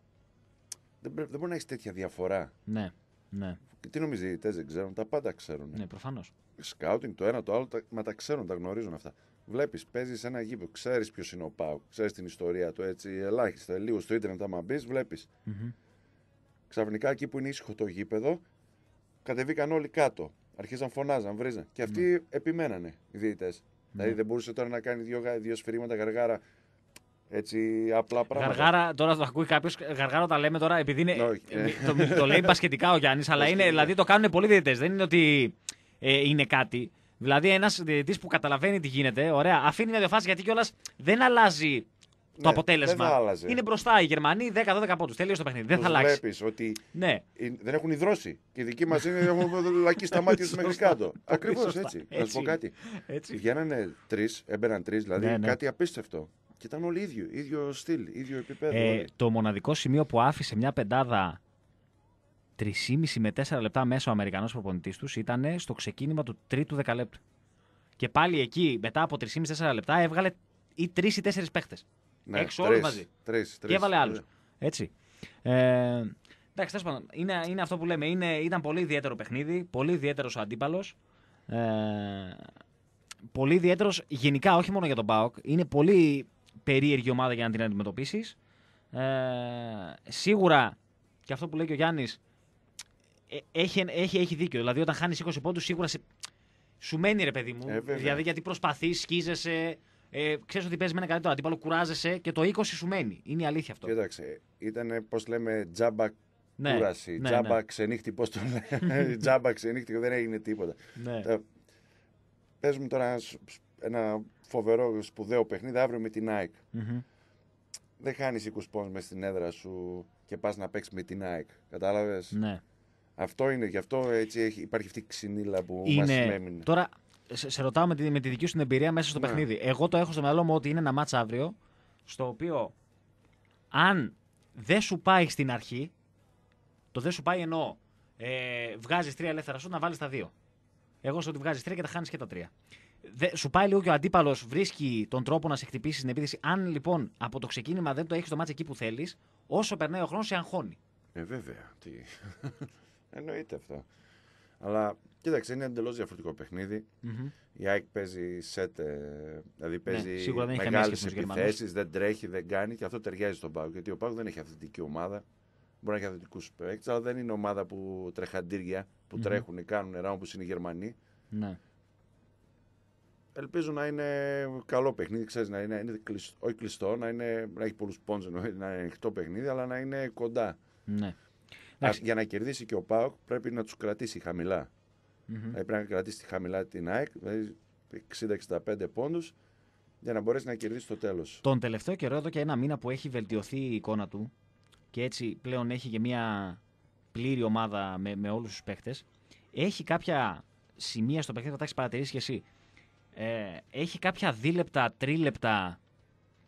S2: Δεν μπορεί να έχει τέτοια διαφορά.
S1: Ναι.
S2: Και τι νομίζει οι διαιτητές δεν ξέρουν, τα πάντα ξέρουν.
S1: Ναι, προφανώς.
S2: Σκάουτινγκ, το ένα το άλλο, μα τα ξέρουν, τα γνωρίζουν αυτά. Βλέπεις, παίζεις ένα γήπεδο, ξέρεις ποιος είναι ο ΠΑΟΚ, ξέρεις την ιστορία του έτσι, ελάχιστα. Λίγο στο ίντερνετ, άμα μπεις, βλέπεις. Ξαφνικά εκεί που είναι ήσυχο το γήπεδο, κατεβήκαν όλοι κάτω. Αρχίζαν φωνάζαν, βρίζαν. Και αυτοί επιμένανε οι διαιτητές. Δηλαδή δεν μπορούσε τώρα να κάνει δύο σφυρίγματα γαργάρα. Έτσι απλά πράγματα.
S1: Γαργάρα, τώρα το ακούει κάποιος, γαργάρα τα λέμε τώρα επειδή είναι. Το λέει μπασκετικά ο Γιάννης, αλλά είναι, δηλαδή το κάνουν πολλοί διαιτητές. Δεν είναι ότι είναι κάτι. Δηλαδή ένας διαιτητής που καταλαβαίνει τι γίνεται, ωραία, αφήνει μια διαφάση γιατί κιόλας δεν αλλάζει το αποτέλεσμα. Είναι μπροστά οι Γερμανοί 10-12 πόντους. Τελείωσε το παιχνίδι. Δεν θα αλλάξει.
S2: Βλέπεις ότι δεν έχουν ιδρώσει. Και οι δικοί μας έχουν λακίσει τα μάτια τους μέχρι κάτω. Ακριβώς έτσι. Να σου πω κάτι. Βγαίνανε 3, έμπαιναν 3, δηλαδή κάτι απίστευτο. Και ήταν όλοι ίδιο στυλ, ίδιο επίπεδο.
S1: Το μοναδικό σημείο που άφησε μια πεντάδα 3,5 με 4 λεπτά μέσα ο Αμερικανός προπονητής τους ήταν στο ξεκίνημα του τρίτου δεκαλέπτου. Και πάλι εκεί, μετά από 3,5-4 λεπτά, έβγαλε ή 3 ή 4 παίχτες.
S2: Ναι,
S1: έξω όλους μαζί. Και έβαλε άλλους. Έτσι. Εντάξει, τέλος πάντων, είναι αυτό που λέμε. Ήταν πολύ ιδιαίτερο παιχνίδι, πολύ ιδιαίτερος ο αντίπαλος. Πολύ ιδιαίτερος γενικά, όχι μόνο για τον ΠΑΟΚ. Είναι πολύ περίεργη ομάδα για να την αντιμετωπίσεις. Σίγουρα, και αυτό που λέει και ο Γιάννης, έχει δίκιο. Δηλαδή, όταν χάνεις 20 πόντους, σίγουρα σου μένει, ρε παιδί μου. Δηλαδή, γιατί προσπαθείς, σκίζεσαι, ξέρεις ότι παίζεις με ένα καλύτερο αντίπαλο, κουράζεσαι και το 20 σου μένει. Είναι η αλήθεια αυτό.
S2: Κοίταξε, ήταν, πώς λέμε, τζάμπα κούραση. Τζάμπα ξενύχτη, πώς το λέμε. Τζάμπα ξενύχτη, δεν έγινε τίποτα. Παίζουμε τώρα ένα φοβερό, σπουδαίο παιχνίδι αύριο με την ΑΕΚ. Δεν χάνεις 20 πόντους μες στην έδρα σου και πας να παίξεις με την ΑΕΚ. Κατάλαβες?
S1: Ναι.
S2: Αυτό είναι, γι' αυτό έτσι υπάρχει αυτή η ξυνήλα που μας έμεινε.
S1: Τώρα, σε ρωτάω με τη δική σου την εμπειρία μέσα στο παιχνίδι. Εγώ το έχω στο μυαλό μου ότι είναι ένα μάτς αύριο, στο οποίο αν δεν σου πάει στην αρχή, το δεν σου πάει εννοώ, βγάζεις 3 ελεύθερα σου να βάλεις τα 2. Εγώ στο ότι βγάζεις 3 και τα χάνεις και τα 3. Σου πάει λίγο και ο αντίπαλος βρίσκει τον τρόπο να σε χτυπήσει στην επίθεση. Αν λοιπόν από το ξεκίνημα δεν το έχεις το μάτς εκεί που θέλεις, όσο περνάει ο χρόνος σε αγχώνει.
S2: Βέβαια. Εννοείται αυτό. Αλλά κοίταξε, είναι εντελώς διαφορετικό παιχνίδι. Η ΑΕΚ παίζει σετ, δηλαδή παίζει μεγάλες επιθέσεις, δεν τρέχει, δεν κάνει και αυτό ταιριάζει στον ΠΑΟΚ. Γιατί ο ΠΑΟΚ δεν έχει αθλητική ομάδα. Μπορεί να έχει αθλητικούς παίκτες, αλλά δεν είναι ομάδα που τρεχαντήρια, που τρέχουν, κάνουν νερά όπως είναι οι Γερμανοί.
S1: Ναι.
S2: Ελπίζω να είναι καλό παιχνίδι, ξέρεις, να είναι όχι κλειστό, να έχει πολλούς πόντους, να είναι ανοιχτό παιχνίδι, αλλά να είναι κοντά.
S1: Ναι.
S2: Για να κερδίσει και ο ΠΑΟΚ πρέπει να τους κρατήσει χαμηλά. Δηλαδή πρέπει να κρατήσει χαμηλά την ΑΕΚ, δηλαδή 60-65 πόντους, για να μπορέσει να κερδίσει το τέλος.
S1: Τον τελευταίο καιρό, εδώ και ένα μήνα που έχει βελτιωθεί η εικόνα του και έτσι πλέον έχει και μια πλήρη ομάδα με όλους τους παίχτες, έχει κάποια σημεία στο παιχνίδι, θα τα έχεις παρατηρήσει και εσύ. Έχει κάποια δίλεπτα, τρίλεπτα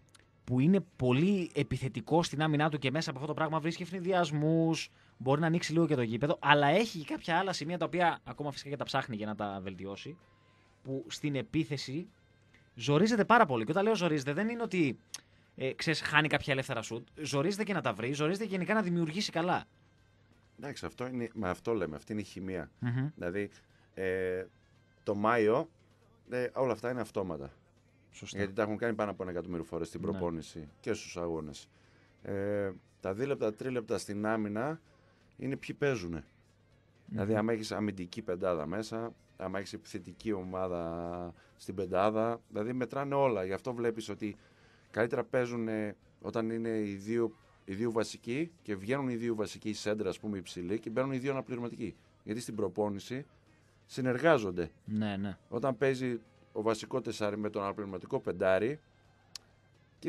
S1: που είναι πολύ επιθετικό στην άμυνά του και μέσα από αυτό το πράγμα βρίσκει ευνηδιασμούς, μπορεί να ανοίξει λίγο και το γήπεδο, αλλά έχει και κάποια άλλα σημεία τα οποία ακόμα φυσικά και τα ψάχνει για να τα βελτιώσει, που στην επίθεση ζορίζεται πάρα πολύ. Και όταν λέω ζορίζεται, δεν είναι ότι ξέρεις, χάνει κάποια ελεύθερα σουτ. Ζορίζεται και να τα βρει, ζορίζεται γενικά να δημιουργήσει καλά.
S2: Εντάξει, αυτό λέμε, αυτή είναι η χημεία. Δηλαδή, το Μάιο όλα αυτά είναι αυτόματα.
S1: Σωστά.
S2: Γιατί τα έχουν κάνει πάνω από 1 εκατομμύριο φορές στην προπόνηση και στους αγώνες. Τα 2 λεπτά, 3 λεπτά στην άμυνα είναι ποιοι παίζουν. Δηλαδή, άμα έχεις αμυντική πεντάδα μέσα, άμα έχεις επιθετική ομάδα στην πεντάδα, δηλαδή μετράνε όλα. Γι' αυτό βλέπεις ότι καλύτερα παίζουν όταν είναι οι δύο βασικοί και βγαίνουν οι δύο βασικοί σέντρα, ας πούμε, υψηλοί και μπαίνουν οι δύο αναπληρωματικοί. Γιατί στην προπόνηση συνεργάζονται.
S1: Ναι.
S2: Όταν παίζει ο βασικό τεσσάρι με τον αναπληρωματικό πεντάρι και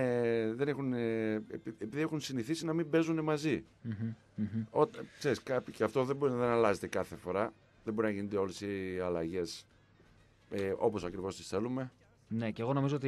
S2: επειδή έχουν συνηθίσει να μην παίζουν μαζί. Ξέρεις, και αυτό δεν αλλάζεται κάθε φορά. Δεν μπορεί να γίνονται όλες οι αλλαγές όπως ακριβώς τις θέλουμε.
S1: Ναι, και εγώ νομίζω ότι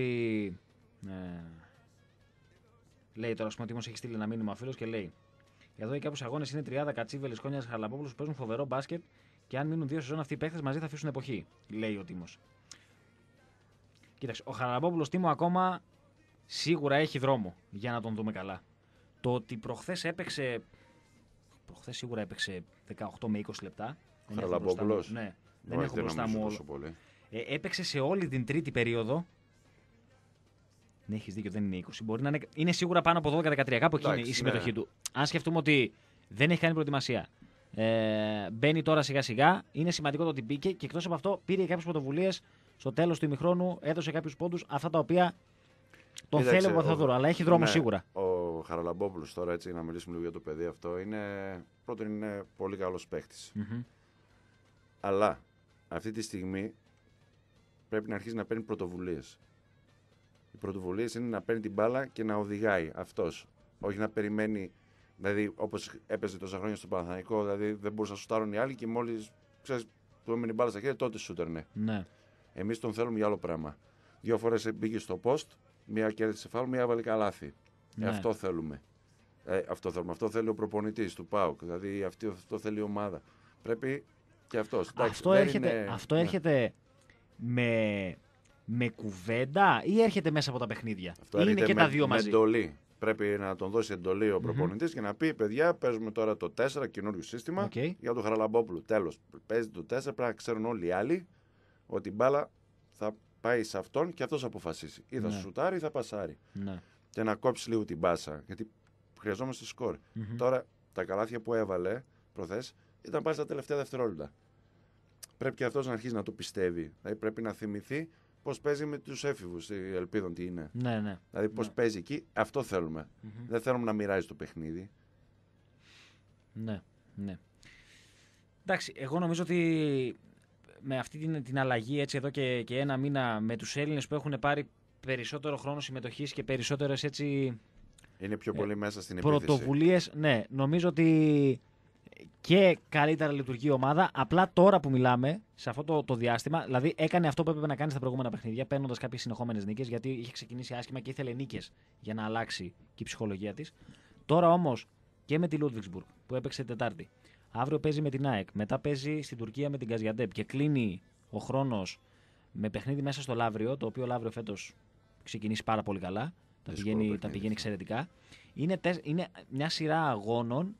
S1: λέει τώρα, ο Τίμος έχει στείλει ένα μήνυμα ο φίλος και λέει: εδώ οι κάποιους αγώνες είναι τριάδα Κατσίβελης, Κόνιας, Χαραλαμπόπουλος που παίζουν φοβερό μπάσκετ και αν μείνουν 2 σεζόν αυτοί οι παίχτες μαζί θα αφήσουν εποχή. Λέει ο Τίμος. Κοίταξε, ο Χαραλαμπόπουλος, Τίμο, ακόμα σίγουρα έχει δρόμο για να τον δούμε καλά. Το ότι προχθές σίγουρα έπαιξε 18 με 20 λεπτά.
S2: Χαραλαμπόπουλος.
S1: Ναι, δεν έχω μπροστά μου όλο. Έπαιξε σε όλη την τρίτη περίοδο. Ναι, έχεις δίκιο, δεν είναι 20. Μπορεί να είναι σίγουρα πάνω από 12-13. Κάπου εκεί είναι η συμμετοχή του. Αν σκεφτούμε ότι δεν έχει κάνει προετοιμασία. Μπαίνει τώρα σιγά σιγά. Είναι σημαντικό το ότι μπήκε και εκτός από αυτό πήρε κάποιες πρωτοβουλίες στο τέλος του ημιχρόνου. Έδωσε κάποιους πόντους. Αυτά τα οποία τον θέλει ο Παθαδούρο. Αλλά έχει δρόμο σίγουρα.
S2: Ο Χαραλαμπόπουλος τώρα, έτσι, να μιλήσουμε λίγο για το παιδί αυτό, πρώτον είναι πολύ καλός παίχτης. Αλλά αυτή τη στιγμή πρέπει να αρχίσει να παίρνει πρωτοβουλίες. Οι πρωτοβουλίες είναι να παίρνει την μπάλα και να οδηγάει αυτός. Όχι να περιμένει, δηλαδή όπως έπαιζε τόσα χρόνια στο Παναθηναϊκό, δηλαδή δεν μπορούσαν να σουτάρουν οι άλλοι και μόλις του έμεινε η μπάλα στα χέρια, τότε σούτερνε.
S1: Ναι.
S2: Εμείς τον θέλουμε για άλλο πράγμα. 2 φορές μπήκε στο post, μία κέρδισε φάουλ, μία έβαλε καλάθι.
S1: Ναι.
S2: Αυτό θέλουμε. Αυτό θέλει ο προπονητής του ΠΑΟΚ. Δηλαδή αυτό θέλει η ομάδα. Πρέπει και αυτός.
S1: Αυτό έρχεται με κουβέντα ή έρχεται μέσα από τα παιχνίδια.
S2: Αυτό
S1: είναι και τα δύο μαζί.
S2: Με εντολή. Πρέπει να τον δώσει εντολή ο προπονητής και να πει: παιδιά, παίζουμε τώρα το 4, καινούριο σύστημα για τον Χαραλαμπόπουλο. Τέλος. Παίζει το 4, πρέπει να ξέρουν όλοι οι άλλοι ότι η μπάλα θα πάει σε αυτόν και αυτός θα αποφασίσει. Ή θα σουτάρει ή θα πασάρει.
S1: Ναι.
S2: Και να κόψει λίγο την μπάσα. Γιατί χρειαζόμαστε σκορ. Τώρα τα καλάθια που έβαλε προχθές ήταν πάλι στα τελευταία δευτερόλεπτα. Πρέπει και αυτός να αρχίσει να το πιστεύει. Δηλαδή πρέπει να θυμηθεί πώς παίζει με τους έφηβους, ελπίδων τι είναι.
S1: Ναι.
S2: Δηλαδή πώς παίζει εκεί, αυτό θέλουμε. Δεν θέλουμε να μοιράζει το παιχνίδι.
S1: Ναι. Εντάξει, εγώ νομίζω ότι με αυτή την αλλαγή έτσι εδώ και 1 μήνα με τους Έλληνες που έχουν πάρει περισσότερο χρόνο συμμετοχής και περισσότερες έτσι.
S2: Είναι πιο πολύ μέσα στην επίθεση.
S1: Πρωτοβουλίες, ναι. Νομίζω ότι και καλύτερα λειτουργεί η ομάδα. Απλά τώρα που μιλάμε, σε αυτό το διάστημα, δηλαδή έκανε αυτό που έπρεπε να κάνει στα προηγούμενα παιχνίδια, παίρνοντας κάποιες συνεχόμενες νίκες, γιατί είχε ξεκινήσει άσχημα και ήθελε νίκες για να αλλάξει και η ψυχολογία της. Τώρα όμως και με τη Λούντβιξμπουργκ που έπαιξε την Τετάρτη. Αύριο παίζει με την ΑΕΚ. Μετά παίζει στην Τουρκία με την Γκαζιαντέπ. Και κλείνει ο χρόνος με παιχνίδι μέσα στο Λαύριο, το οποίο Λαύριο φέτος ξεκινήσει πάρα πολύ καλά. Τα πηγαίνει εξαιρετικά. Είναι μια σειρά αγώνων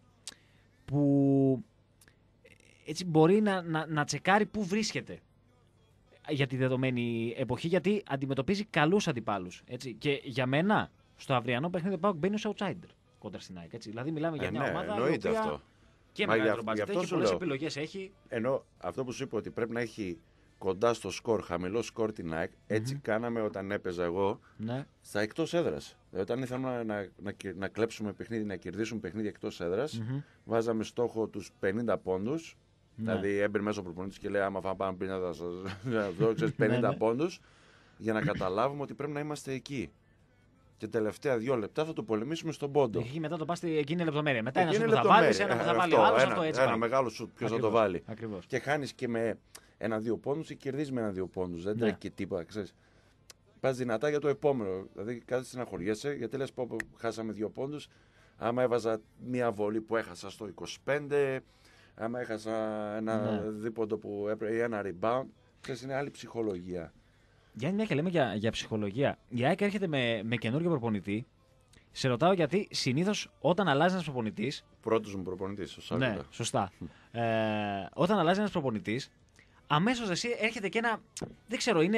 S1: που έτσι μπορεί να τσεκάρει πού βρίσκεται για τη δεδομένη εποχή, γιατί αντιμετωπίζει καλούς αντιπάλους. Έτσι. Και για μένα, στο αυριανό παιχνίδι ΠΑΟΚ μπαίνει ως outsider κόντρα στην ΑΕΚ. Δηλαδή μιλάμε για μια ομάδα η οποία
S2: αυτό.
S1: Και μεγαλύτερο μπάτζετ έχει, πολλές επιλογές έχει.
S2: Ενώ αυτό που σου είπα ότι πρέπει να έχει κοντά στο σκορ, χαμηλό σκορ την ΑΕΚ, έτσι κάναμε όταν έπαιζα εγώ στα εκτός έδρας. Όταν ήθελαμε να κλέψουμε παιχνίδι, να κερδίσουμε παιχνίδι εκτός έδρας, βάζαμε στόχο τους 50 πόντους. Δηλαδή έμπαινε μέσα ο προπονητής και λέει: άμα πάμε πριν θα σας δώσω 50 πόντους, για να καταλάβουμε ότι πρέπει να είμαστε εκεί. Και τελευταία 2 λεπτά θα το πολεμήσουμε στον πόντο.
S1: Και μετά το πας εκείνη λεπτομέρεια. Μετά ένα σουτ θα βάλεις, ένα που θα βάλει ο άλλος, αυτό έτσι.
S2: Ένα μεγάλο σουτ, ποιος θα το βάλει.
S1: Ακριβώς.
S2: Και χάνεις και με 1-2 πόντους ή κερδίζεις με 1-2 πόντους. Δεν τρέχει και τίποτα, ξέρεις. πας δυνατά για το επόμενο. Δηλαδή κάτι στεναχωριέσαι, γιατί λες πω χάσαμε 2 πόντους. Άμα έβαζα μια βολή που έχασα στο 25, άμα έχασα ένα δίποντο που έπρεπε ή ένα rebound, ξέρεις, είναι άλλη ψυχολογία.
S1: Γιάννη, μια και λέμε για ψυχολογία. Η ΑΕΚ έρχεται με καινούργιο προπονητή. Σε ρωτάω γιατί συνήθως όταν αλλάζει ένας προπονητής.
S2: Πρώτος μου προπονητής, σωστά.
S1: Ναι, σωστά. Όταν αλλάζει ένας προπονητής, αμέσως εσύ έρχεται και ένα. Δεν ξέρω, είναι.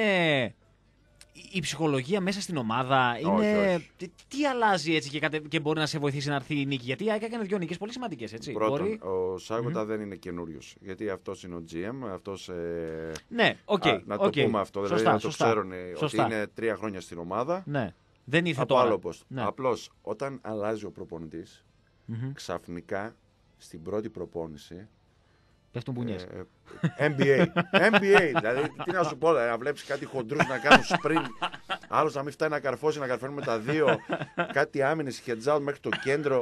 S1: Η ψυχολογία μέσα στην ομάδα είναι.
S2: Όχι.
S1: Τι αλλάζει έτσι και μπορεί να σε βοηθήσει να έρθει η νίκη? Γιατί η ΑΕΚ έκανε 2 νίκες πολύ σημαντικές, έτσι.
S2: Πρώτον, ο Σάγοτα δεν είναι καινούριος. Γιατί αυτός είναι ο GM, αυτός.
S1: Ναι, οκ.
S2: Να το πούμε αυτό. Δηλαδή
S1: Σωστά,
S2: να το ξέρουν ότι είναι 3 χρόνια στην ομάδα.
S1: Ναι. Δεν ήρθε
S2: από
S1: τώρα.
S2: Άλλο post. Ναι. Απλώς όταν αλλάζει ο προπονητής, ξαφνικά στην πρώτη προπόνηση.
S1: Πέφτουν μπουνιές.
S2: NBA. Δηλαδή, τι να σου πω, να βλέπεις κάτι χοντρούς να κάνουν sprint, άλλος να μην φτάνει να καρφώσει, να καρφώνουμε τα 2, κάτι άμυνες, heads out μέχρι το κέντρο.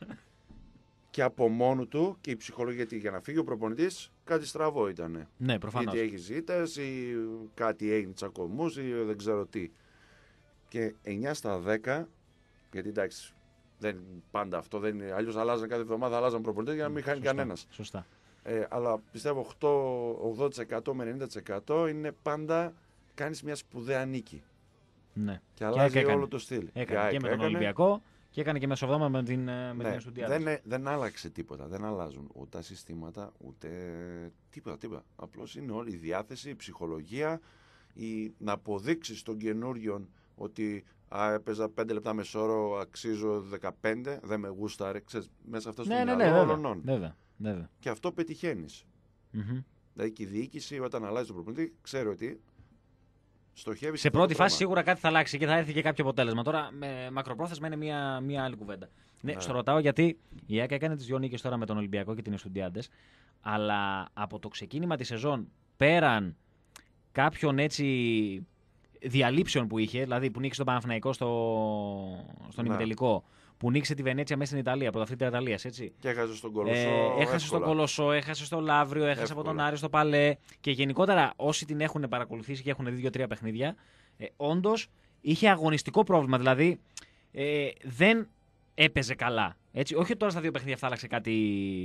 S2: Και από μόνο του και η ψυχολογία, γιατί για να φύγει ο προπονητής, κάτι στραβό ήταν.
S1: Ναι, προφανώς.
S2: Είτε έχει ζήτες ή κάτι έγινε τσακωμούς ή δεν ξέρω τι. Και 9 στα 10, γιατί εντάξει, δεν πάντα αυτό, δεν είναι. Αλλιώς αλλάζαν κάθε εβδομάδα, αλλάζαν προπονητές για να μην χάνει κανένας.
S1: Σωστά.
S2: Αλλά πιστεύω 80% με 90% είναι πάντα κάνεις μια σπουδαία νίκη.
S1: Ναι.
S2: Και αλλάζει όλο το στυλ.
S1: Έκανε και με τον Ολυμπιακό και έκανε και μεσοβδόμα με την Στουντιάδες.
S2: Δεν άλλαξε τίποτα. Δεν αλλάζουν ούτε τα συστήματα, ούτε τίποτα. Απλώς είναι όλη η διάθεση, η ψυχολογία, να αποδείξεις τον καινούριον ότι έπαιζα 5 λεπτά μεσόωρο, αξίζω 15, δεν με γούσταρε, μέσα αυτό στο μυαλό όλων.
S1: Βέβαια.
S2: Και αυτό πετυχαίνεις. Δηλαδή και η διοίκηση όταν αλλάζει τον προπονητή ξέρει ότι στοχεύει
S1: σε πρώτη φάση σίγουρα κάτι θα αλλάξει και θα έρθει και κάποιο αποτέλεσμα. Τώρα με μακροπρόθεσμα είναι μια άλλη κουβέντα. Ναι, στο ρωτάω γιατί η ΑΕΚ έκανε τις 2 νίκες τώρα με τον Ολυμπιακό και την Στουντιάντες, αλλά από το ξεκίνημα της σεζόν πέραν κάποιων έτσι διαλύψεων που είχε, δηλαδή που νίκησε τον Παναθηναϊκό στον ημιτελικό, που νίκησε τη Βενέτσια μέσα στην Ιταλία, πρωταθλήτρια Ιταλίας, έτσι.
S2: Και έχασε στον Κολοσσό.
S1: Έχασε στον Κολοσσό, έχασε στο Λαύριο, έχασε από τον Άρη στο Παλέ. Και γενικότερα όσοι την έχουν παρακολουθήσει και έχουν δει 2-3 παιχνίδια, όντως είχε αγωνιστικό πρόβλημα. Δηλαδή δεν έπαιζε καλά. Έτσι. Όχι ότι τώρα στα 2 παιχνίδια θα άλλαξε κάτι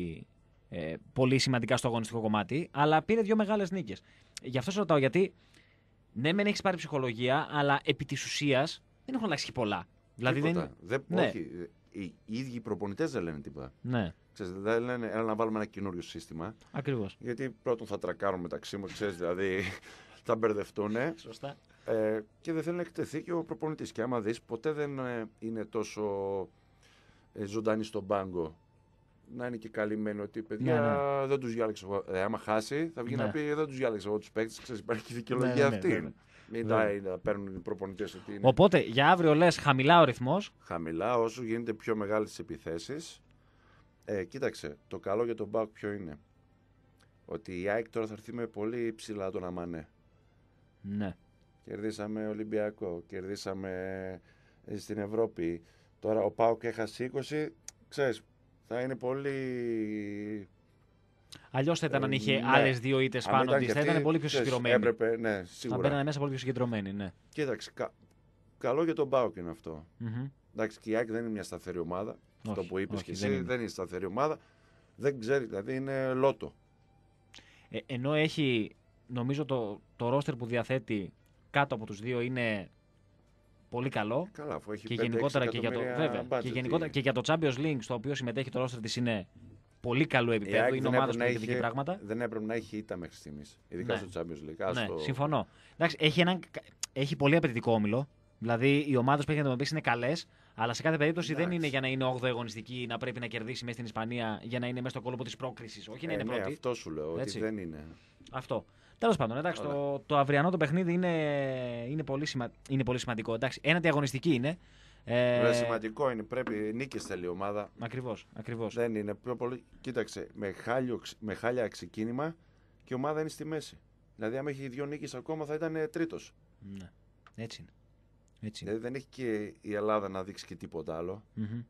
S1: πολύ σημαντικά στο αγωνιστικό κομμάτι, αλλά πήρε 2 μεγάλες νίκες. Γι' αυτό σε ρωτάω, γιατί ναι, μεν έχεις πάρει ψυχολογία, αλλά επί της ουσίας δεν έχουν αλλάξει πολλά. Δηλαδή
S2: όχι, οι ίδιοι οι προπονητές δεν λένε τίποτα.
S1: Ναι.
S2: Ξέρεις, δεν λένε έλα να βάλουμε ένα καινούριο σύστημα.
S1: Ακριβώς.
S2: Γιατί πρώτον θα τρακάρουν μεταξύ μου, ξέρεις, δηλαδή θα μπερδευτούν.
S1: Σωστά.
S2: Και δεν θέλουν να εκτεθεί και ο προπονητής. Και άμα δεις, ποτέ δεν είναι τόσο ζωντανή στον πάγκο. Να είναι και καλυμμένοι ότι παιδιά δεν τους διάλεξα εγώ. Άμα χάσει, θα βγει να πει δεν τους διάλεξα εγώ τους παίκτες. Ξέρεις, υπάρχει και η δικαιολογία αυτή. Μην τα παίρνουν οι προπονητές ότι είναι.
S1: Οπότε για αύριο λες χαμηλά ο ρυθμός.
S2: Χαμηλά, όσο γίνεται πιο μεγάλες τις επιθέσεις. Κοίταξε, το καλό για τον ΠΑΟΚ ποιο είναι? Ότι η ΑΕΚ τώρα θα έρθει με πολύ ψηλά τον Αμανέ.
S1: Ναι.
S2: Κερδίσαμε Ολυμπιακό, κερδίσαμε στην Ευρώπη. Τώρα ο ΠΑΟΚ έχασε 20, ξέρεις, θα είναι πολύ.
S1: Αλλιώς θα ήταν αν είχε άλλες 2 ήττες πάνω της, θα ήταν πολύ πιο συγκεντρωμένη.
S2: Έπρεπε, ναι, σίγουρα.
S1: Θα μπαίνανε μέσα πολύ πιο συγκεντρωμένη, ναι.
S2: Κοίταξε, καλό για τον ΠΑΟΚ είναι αυτό. Εντάξει, και η ΑΕΚ δεν είναι μια σταθερή ομάδα. Αυτό που είπες και εσύ δεν είναι σταθερή ομάδα. Δεν ξέρει, δηλαδή είναι λότο.
S1: Ενώ έχει, νομίζω το ρόστερ που διαθέτει κάτω από τους 2 είναι πολύ καλό.
S2: Καλά, αφού έχει
S1: και γενικότερα και για το, βέβαια, και για το Champions League, στο οποίο συμμετέχει το ρόστερ της, είναι πολύ καλό επίπεδο. Είναι ομάδες που έχει πράγματα.
S2: Δεν έπρεπε να έχει ήττα μέχρι στιγμής. Ειδικά στο Champions League.
S1: Ναι, συμφωνώ. Εντάξει, έχει πολύ απαιτητικό όμιλο. Δηλαδή οι ομάδες που έχει να αντιμετωπίσει είναι καλές, αλλά σε κάθε περίπτωση δεν είναι για να είναι 8η αγωνιστική, να πρέπει να κερδίσει μέσα στην Ισπανία για να είναι μέσα στο κόλπο της πρόκρισης. Όχι να είναι πρώτη.
S2: Ναι, αυτό σου λέω, ότι δεν είναι.
S1: Αυτό. Τέλος πάντων, εντάξει, το αυριανό το παιχνίδι είναι πολύ σημαντικό. Εντάξει, έναντι αγωνιστική είναι.
S2: Σημαντικό είναι, πρέπει νίκες θέλει η ομάδα.
S1: Ακριβώς.
S2: Δεν είναι πιο πολύ. Κοίταξε, με χάλια ξεκίνημα και η ομάδα είναι στη μέση. Δηλαδή, αν έχει 2 νίκες ακόμα θα ήταν τρίτος.
S1: Ναι, έτσι είναι.
S2: Δηλαδή, δεν έχει και η Ελλάδα να δείξει και τίποτα άλλο.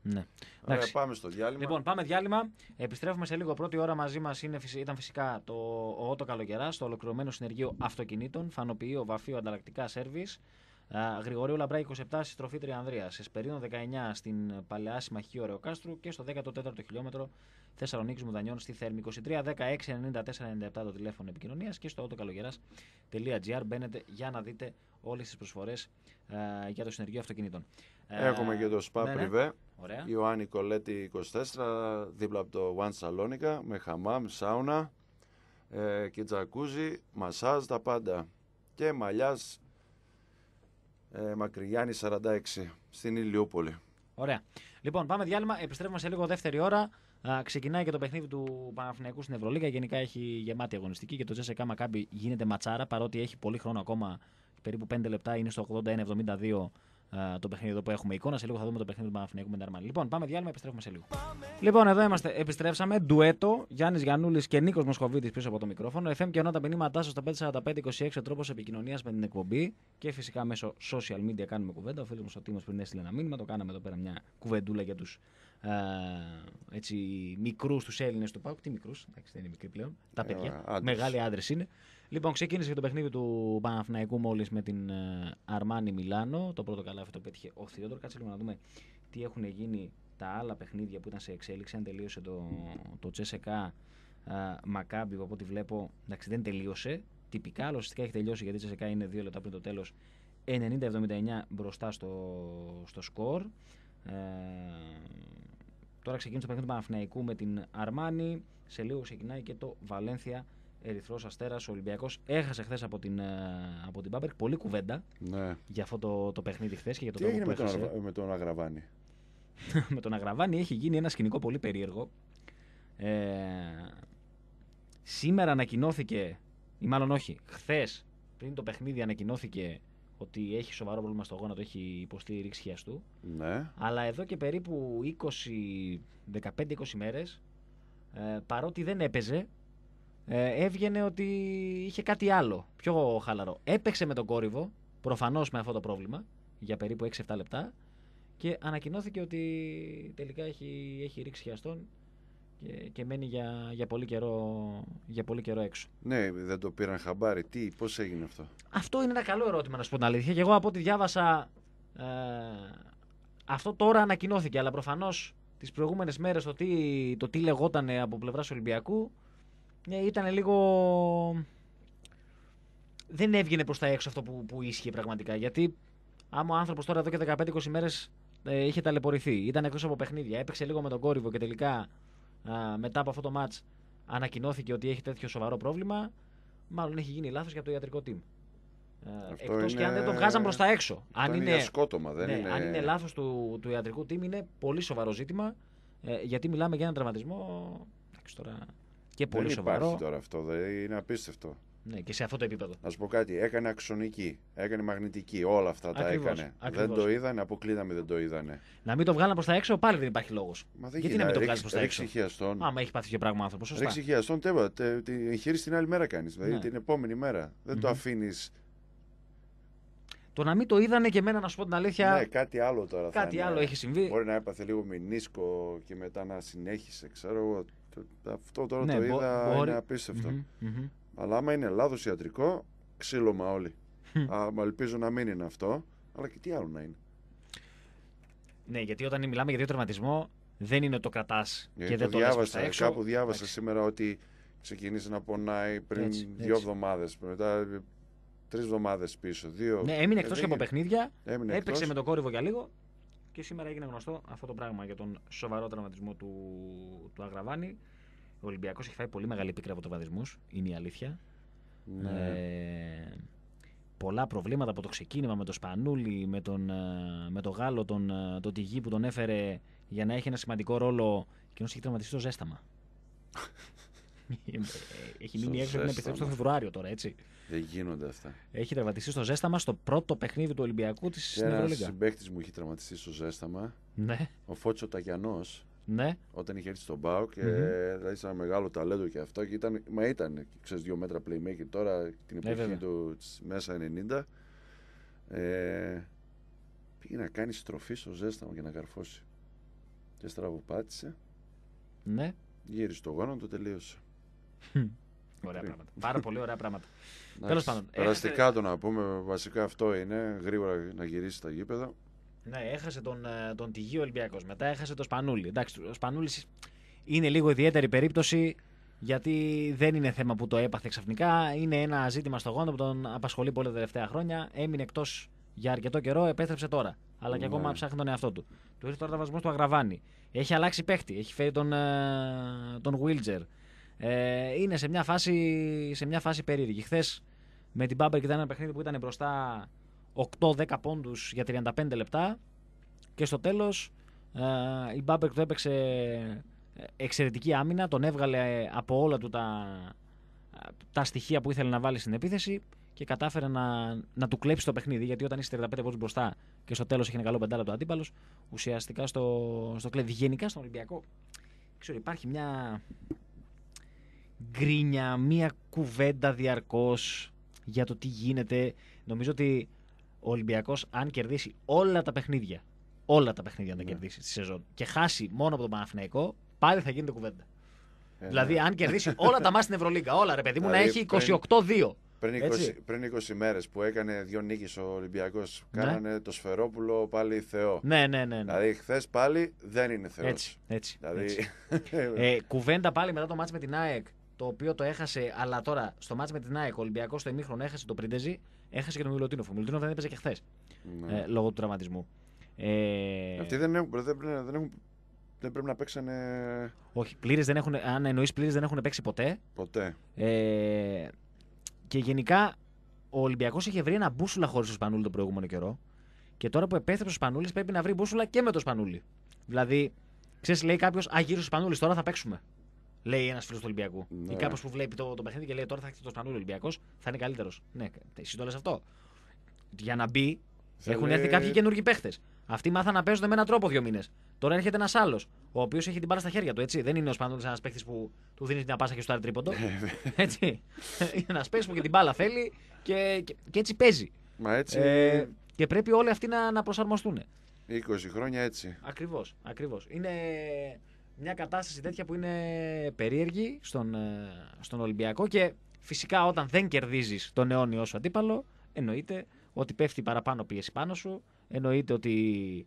S1: Ναι.
S2: Ωραία, πάμε στο διάλειμμα.
S1: Λοιπόν, πάμε διάλειμμα. Επιστρέφουμε σε λίγο. Πρώτη ώρα μαζί μας ήταν φυσικά ο Ότο Καλογεράς, το ολοκληρωμένο συνεργείο αυτοκινήτων, φανοποιείο, βαφείο, ανταλλακτικά σέρβις. Γρηγορίου Λαμπρά 27 στη στροφή Τριανδρίας. Εσπερίνο 19 στην Παλαιά Συμμαχία Ωρεοκάστρου και στο 14ο χιλιόμετρο Θεσσαλονίκης Μουδανιών στη Θέρμη. 23 16 94 97 το τηλέφωνο επικοινωνίας και στο autokalogeras.gr μπαίνετε για να δείτε όλες τις προσφορές για το συνεργείο αυτοκινήτων.
S2: Έχουμε και το Spa Privé.
S1: Ωραία.
S2: Ιωάννη Κολέτη 24, δίπλα από το One Σαλόνικα, με χαμάμ, σάουνα και τζακούζι, μασάζ, τα πάντα. Και Μαλιάς Μακρυγιάννη 46 στην Ηλιούπολη.
S1: Ωραία. Λοιπόν, πάμε διάλειμμα. Επιστρέφουμε σε λίγο δεύτερη ώρα. Ξεκινάει και το παιχνίδι του Παναθηναϊκού στην Ευρωλίγα. Γενικά έχει γεμάτη αγωνιστική και το CSKA Maccabi γίνεται ματσάρα, παρότι έχει πολύ χρόνο ακόμα. Περίπου 5 λεπτά είναι στο 81-72 το παιχνίδι εδώ που έχουμε εικόνα. Σε λίγο θα δούμε το παιχνίδι του Παναθηναϊκού με την Αρμάνι. Λοιπόν, πάμε διάλειμμα, επιστρέφουμε σε λίγο. Λοιπόν, εδώ είμαστε. Επιστρέψαμε. Ντουέτο. Γιάννης Γιαννούλης και Νίκος Μοσχοβίτης πίσω από το μικρόφωνο. FM και ενώ τα μηνύματά σας στο 54526 ο τρόπος επικοινωνίας με την εκπομπή και φυσικά μέσω social media κάνουμε κουβέντα. Ο φίλος μας ο Τίμος πριν έστειλε ένα μήνυμα. Το κάναμε εδώ πέρα μια κουβεντούλα για τους μικρούς, τους Έλληνες του ΠΑΟΚ. Τι μικρούς, εντάξει, δεν είναι μικροί πλέον. Τα παιδιά. Μεγάλοι άντρες είναι. Λοιπόν, ξεκίνησε και το παιχνίδι του Παναθηναϊκού μόλις με την Αρμάνι Μιλάνο. Το πρώτο καλάθι το πέτυχε ο Θείοντορ. Κάτσε λίγο να δούμε τι έχουν γίνει τα άλλα παιχνίδια που ήταν σε εξέλιξη. Αν τελείωσε το CSKA Maccabi, από ό,τι βλέπω, εντάξει, δεν τελείωσε. Τυπικά, αλλά ουσιαστικά έχει τελειώσει γιατί η CSKA είναι 2 λεπτά πριν το τέλος. 90-79 μπροστά στο σκορ. Τώρα ξεκίνησε το παιχνίδι του Παναθηναϊκού με την Αρμάνι. Σε λίγο ξεκινάει και το Βαλένθια Ερυθρός Αστέρας. Ο Ολυμπιακός έχασε χθες από την Μπάμπερκ. Πολύ κουβέντα για αυτό το παιχνίδι χθες και για τον τρόπο που έχασε.
S2: Με τον Αγραβάνη.
S1: Με τον Αγραβάνη έχει γίνει ένα σκηνικό πολύ περίεργο. Σήμερα ανακοινώθηκε, ή μάλλον όχι, χθες πριν το παιχνίδι ανακοινώθηκε ότι έχει σοβαρό πρόβλημα στο γόνατο, έχει υποστεί ρήξη χιαστού.
S2: Ναι.
S1: Αλλά εδώ και περίπου 15-20 μέρες, παρότι δεν έπαιζε, έβγαινε ότι είχε κάτι άλλο, πιο χαλαρό. Έπαιξε με τον κόρυβο, προφανώς με αυτό το πρόβλημα, για περίπου 6-7 λεπτά και ανακοινώθηκε ότι τελικά έχει ρίξει χιαστόν και μένει για πολύ καιρό έξω.
S2: Ναι, δεν το πήραν χαμπάρι. Πώς έγινε αυτό? Αυτό
S1: είναι ένα καλό ερώτημα, να σου πω την αλήθεια. Και εγώ από ό,τι διάβασα, αυτό τώρα ανακοινώθηκε, αλλά προφανώς τις προηγούμενες μέρες το τι λεγόταν από πλευράς Ολυμπιακού ήταν λίγο... Δεν έβγαινε προς τα έξω αυτό που ίσχυε πραγματικά. Γιατί άμα ο άνθρωπος τώρα εδώ και 15-20 μέρες είχε ταλαιπωρηθεί, ήταν εκτός από παιχνίδια, έπαιξε λίγο με τον κόρυβο και τελικά μετά από αυτό το μάτς ανακοινώθηκε ότι έχει τέτοιο σοβαρό πρόβλημα, μάλλον έχει γίνει λάθος και από το ιατρικό team. Εκτός και αν δεν το βγάζαν προς τα έξω.
S2: Αν είναι σκότωμα, δεν είναι...
S1: Αν είναι λάθος του ιατρικού team, είναι πολύ σοβαρό ζήτημα, γιατί μιλάμε για έναν τραυματισμό τώρα, και πολύ σοβαρό.
S2: Δεν υπάρχει τώρα αυτό, είναι απίστευτο.
S1: Ναι, και σε αυτό το επίπεδο.
S2: Να σου πω κάτι, έκανε αξονική, έκανε μαγνητική, όλα αυτά
S1: ακριβώς,
S2: τα έκανε.
S1: Ακριβώς.
S2: Δεν το είδανε, αποκλείδαμε δεν το είδανε.
S1: Να μην το βγάλαν προς τα έξω, πάλι δεν υπάρχει λόγος.
S2: Γιατί να μην το βγάλεις προς τα έξω?
S1: Άμα έχει πάθει και πράγμα άνθρωπος, σωστά.
S2: Ρίξει χιαστόν, την εγχείρηση την άλλη μέρα κάνεις, δηλαδή την επόμενη μέρα. Δεν το αφήνεις. Το
S1: να μην το είδανε και εμένα, να σου πω την αλήθεια.
S2: Ναι, κάτι άλλο τώρα.
S1: Κάτι άλλο έχει συμβεί.
S2: Μπορεί να έπαθε λίγο μηνίσκο και μετά να συνέχισε, ξέρω εγώ. Αυτό τώρα το είδα, είναι απίστευτο. Αλλά άμα είναι λάθος ιατρικό, ξύλωμα όλοι. Ελπίζω να μην είναι αυτό, αλλά και τι άλλο να είναι.
S1: Ναι, γιατί όταν μιλάμε για δύο τραυματισμό, δεν είναι το κρατάς και δεν το
S2: διάβασα,
S1: λες έξω.
S2: Κάπου διάβασα σήμερα ότι ξεκίνησε να πονάει πριν 2 εβδομάδες, μετά 3 εβδομάδες πίσω.
S1: Ναι, έμεινε εκτός και από παιχνίδια, έπαιξε με τον κόρυβο για λίγο και σήμερα έγινε γνωστό αυτό το πράγμα για τον σοβαρό τραυματισμό του Αγραβάνη. Ο Ολυμπιακός έχει φάει πολύ μεγάλη πίκρα από τραυματισμούς, είναι η αλήθεια. Πολλά προβλήματα από το ξεκίνημα με το Σπανούλι, με τον Γάλλο, τον Τιγί που τον έφερε για να έχει ένα σημαντικό ρόλο και έχει τραυματιστεί στο ζέσταμα. Έχει μείνει έξω να επιστρέψει το Φεβρουάριο τώρα, έτσι.
S2: Δεν γίνονται αυτά.
S1: Έχει τραυματιστεί στο ζέσταμα στο πρώτο παιχνίδι του Ολυμπιακού της Ευρωλίγκα.
S2: Ένας συμπαίκτης μου έχει τραυματιστεί στο ζέσταμα.
S1: Ναι.
S2: Ο Φώτσο Ταγιανός.
S1: Ναι.
S2: Όταν είχε έρθει στον ΠΑΟΚ και δηλαδή ήταν μεγάλο ταλέντο και αυτό και ήταν 2 μέτρα playmaker τώρα την εποχή του μέσα 90. Πήγε να κάνει στροφή στο ζέσταμα και να καρφώσει. Και στραβοπάτησε.
S1: Ναι.
S2: Γύρισε το γόνο, το τελείωσε.
S1: Ωραία πράγματα. Πάρα πολύ ωραία πράγματα. Τέλος πάντων.
S2: Περαστικά το να πούμε, βασικά αυτό είναι. Γρήγορα να γυρίσει στα γήπεδα.
S1: Ναι, έχασε τον Τιγί Ολυμπιακός. Μετά έχασε τον Σπανούλη. Εντάξει, ο Σπανούλης είναι λίγο ιδιαίτερη περίπτωση, γιατί δεν είναι θέμα που το έπαθε ξαφνικά. Είναι ένα ζήτημα στο γόνατο που τον απασχολεί πολύ τα τελευταία χρόνια. Έμεινε εκτός για αρκετό καιρό, επέστρεψε τώρα. Αλλά και ακόμα ψάχνει τον εαυτό του. Του ήρθε τώρα τραυματισμός του Αγραβάνη. Έχει αλλάξει παίχτη. Έχει φέρει τον Βίλτζερ. Είναι σε μια φάση περίεργη. Χθες με την Μπάμπερκ ήταν ένα παιχνίδι που ήταν μπροστά 8-10 πόντους για 35 λεπτά. Και στο τέλος η Μπάμπερκ του έπαιξε εξαιρετική άμυνα. Τον έβγαλε από όλα του τα στοιχεία που ήθελε να βάλει στην επίθεση και κατάφερε να του κλέψει το παιχνίδι. Γιατί όταν είσαι 35 πόντους μπροστά και στο τέλος έχει ένα καλό πεντάλεπτο το αντίπαλος, ουσιαστικά στο κλέβει. Γενικά στον Ολυμπιακό, ξέρω, υπάρχει μια γκρίνια, μια κουβέντα διαρκώς για το τι γίνεται. Νομίζω ότι ο Ολυμπιακός, αν κερδίσει όλα τα παιχνίδια να τα κερδίσει στη σεζόν και χάσει μόνο από τον Παναθηναϊκό, πάλι θα γίνεται κουβέντα. Δηλαδή, αν κερδίσει όλα τα μάτς στην Ευρωλίγκα, όλα ρε παιδί μου, δηλαδή, να έχει 28-2.
S2: Πριν 20 μέρες που έκανε 2 νίκες ο Ολυμπιακός, κάνανε το Σφερόπουλο πάλι Θεό.
S1: Ναι.
S2: Δηλαδή, χθες πάλι δεν είναι Θεός.
S1: Έτσι.
S2: Δηλαδή...
S1: Κουβέντα πάλι μετά το μάτς με την ΑΕΚ, το οποίο το έχασε, αλλά τώρα στο μάτς με την ΑΕΚ ο Ολυμπιακός στο ημίχρονο έχασε τον Πρίντεζη, έχασε και τον Μιλουτίνοφ. Ο Μιλουτίνοφ δεν έπαιζε και χθες λόγω του τραυματισμού.
S2: Αυτοί δεν πρέπει να παίξανε.
S1: Όχι, πλήρες δεν έχουν. Αν εννοείς πλήρες, δεν έχουν παίξει ποτέ. Και γενικά ο Ολυμπιακός είχε βρει ένα μπούσουλα χωρίς το Σπανούλη τον προηγούμενο καιρό. Και τώρα που επέστρεψε ο Σπανούλης πρέπει να βρει μπούσουλα και με το Σπανούλη. Δηλαδή, ξέρεις, λέει κάποιος, γύρω ο Σπανούλης, τώρα θα παίξουμε. Λέει ένας φίλος του Ολυμπιακού.
S2: Ναι.
S1: Ή κάποιος που βλέπει το παιχνίδι και λέει, τώρα θα έρθει το Σπανούλη Ολυμπιακός, θα είναι καλύτερος. Ναι, εσύ το λες αυτό. Για να μπει, έχουν έρθει κάποιοι καινούργιοι παίχτες. Αυτοί μάθαν να παίζουν με έναν τρόπο 2 μήνες. Τώρα έρχεται ένας άλλος, ο οποίος έχει την μπάλα στα χέρια του. Έτσι. Δεν είναι ο Σπανούλης ένας παίχτης που του δίνει μια πάσα και στο άλλο τρίποντο. Έτσι. Είναι ένας παίχτης που και την μπάλα θέλει και έτσι παίζει.
S2: Μα έτσι...
S1: και πρέπει όλοι αυτοί να προσαρμοστούν.
S2: 20 χρόνια έτσι.
S1: Ακριβώς. Είναι μια κατάσταση τέτοια που είναι περίεργη στον Ολυμπιακό και φυσικά όταν δεν κερδίζεις τον αιώνιο σου αντίπαλο, εννοείται ότι πέφτει παραπάνω πίεση πάνω σου, εννοείται ότι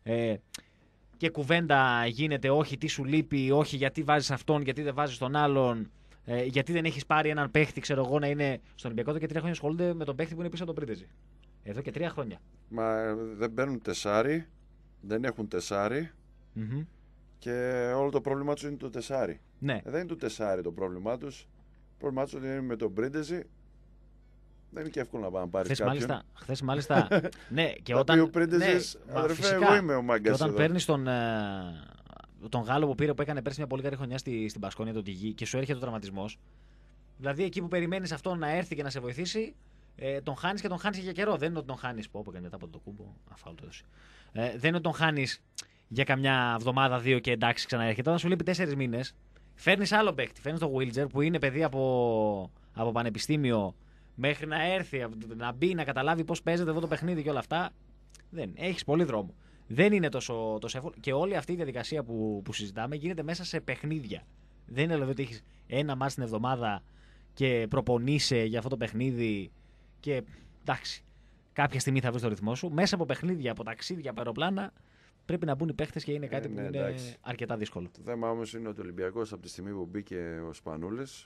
S1: και κουβέντα γίνεται, όχι τι σου λείπει, όχι γιατί βάζεις αυτόν, γιατί δεν βάζεις τον άλλον, γιατί δεν έχεις πάρει έναν παίχτη, ξέρω εγώ, να είναι στον Ολυμπιακό. Εδώ και 3 χρόνια ασχολούνται με τον παίχτη που είναι πίσω από τον Πρίντεζη. Εδώ και 3 χρόνια.
S2: Μα δεν παίρνουν τεσάρι, δεν έχουν τεσάρι και όλο το πρόβλημά τους είναι το τεσάρι.
S1: Ναι.
S2: Δεν είναι το τεσάρι το πρόβλημά τους. Το πρόβλημά τους είναι με τον Πρίντεζη. Δεν είναι και εύκολο να πάει να πάρεις κάποιον.
S1: Χθες μάλιστα. Ναι, και όταν.
S2: Ο Πρίντεζης, αδερφέ, εγώ είμαι ο μάγκας.
S1: Και όταν παίρνεις τον Γάλλο που πήρε, που έκανε πέρσι μια πολύ καλή χρονιά στην Πασκόνια, τον Τιγί, και σου έρχεται ο τραυματισμός. Δηλαδή εκεί που περιμένεις αυτό να έρθει και να σε βοηθήσει, τον χάνεις και τον χάνεις για καιρό. Δεν είναι ότι τον χάνεις. Πω, έκανε μετά από το κούμπο. Αφάω το έδωσε. Δεν είναι ότι τον χάνεις για καμιά εβδομάδα, 2 και εντάξει ξαναέρχεται. Όταν σου λείπει 4 μήνες, φέρνεις άλλο παίχτη. Φέρνεις τον Βίλτζερ που είναι παιδί από πανεπιστήμιο. Μέχρι να έρθει, να μπει, να καταλάβει πώς παίζεται εδώ το παιχνίδι και όλα αυτά. Δεν. Έχεις πολύ δρόμο. Δεν είναι τόσο εύκολο. Και όλη αυτή η διαδικασία που συζητάμε γίνεται μέσα σε παιχνίδια. Δεν είναι δηλαδή ότι έχεις ένα μάτς την εβδομάδα και προπονείσαι για αυτό το παιχνίδι και εντάξει, κάποια στιγμή θα βρεις το ρυθμό σου. Μέσα από παιχνίδια, από ταξίδια, από αεροπλάνα πρέπει να μπουν οι παίχτες και είναι κάτι που είναι αρκετά δύσκολο.
S2: Το θέμα όμως είναι ότι ο Ολυμπιακός από τη στιγμή που μπήκε ο Σπανούλης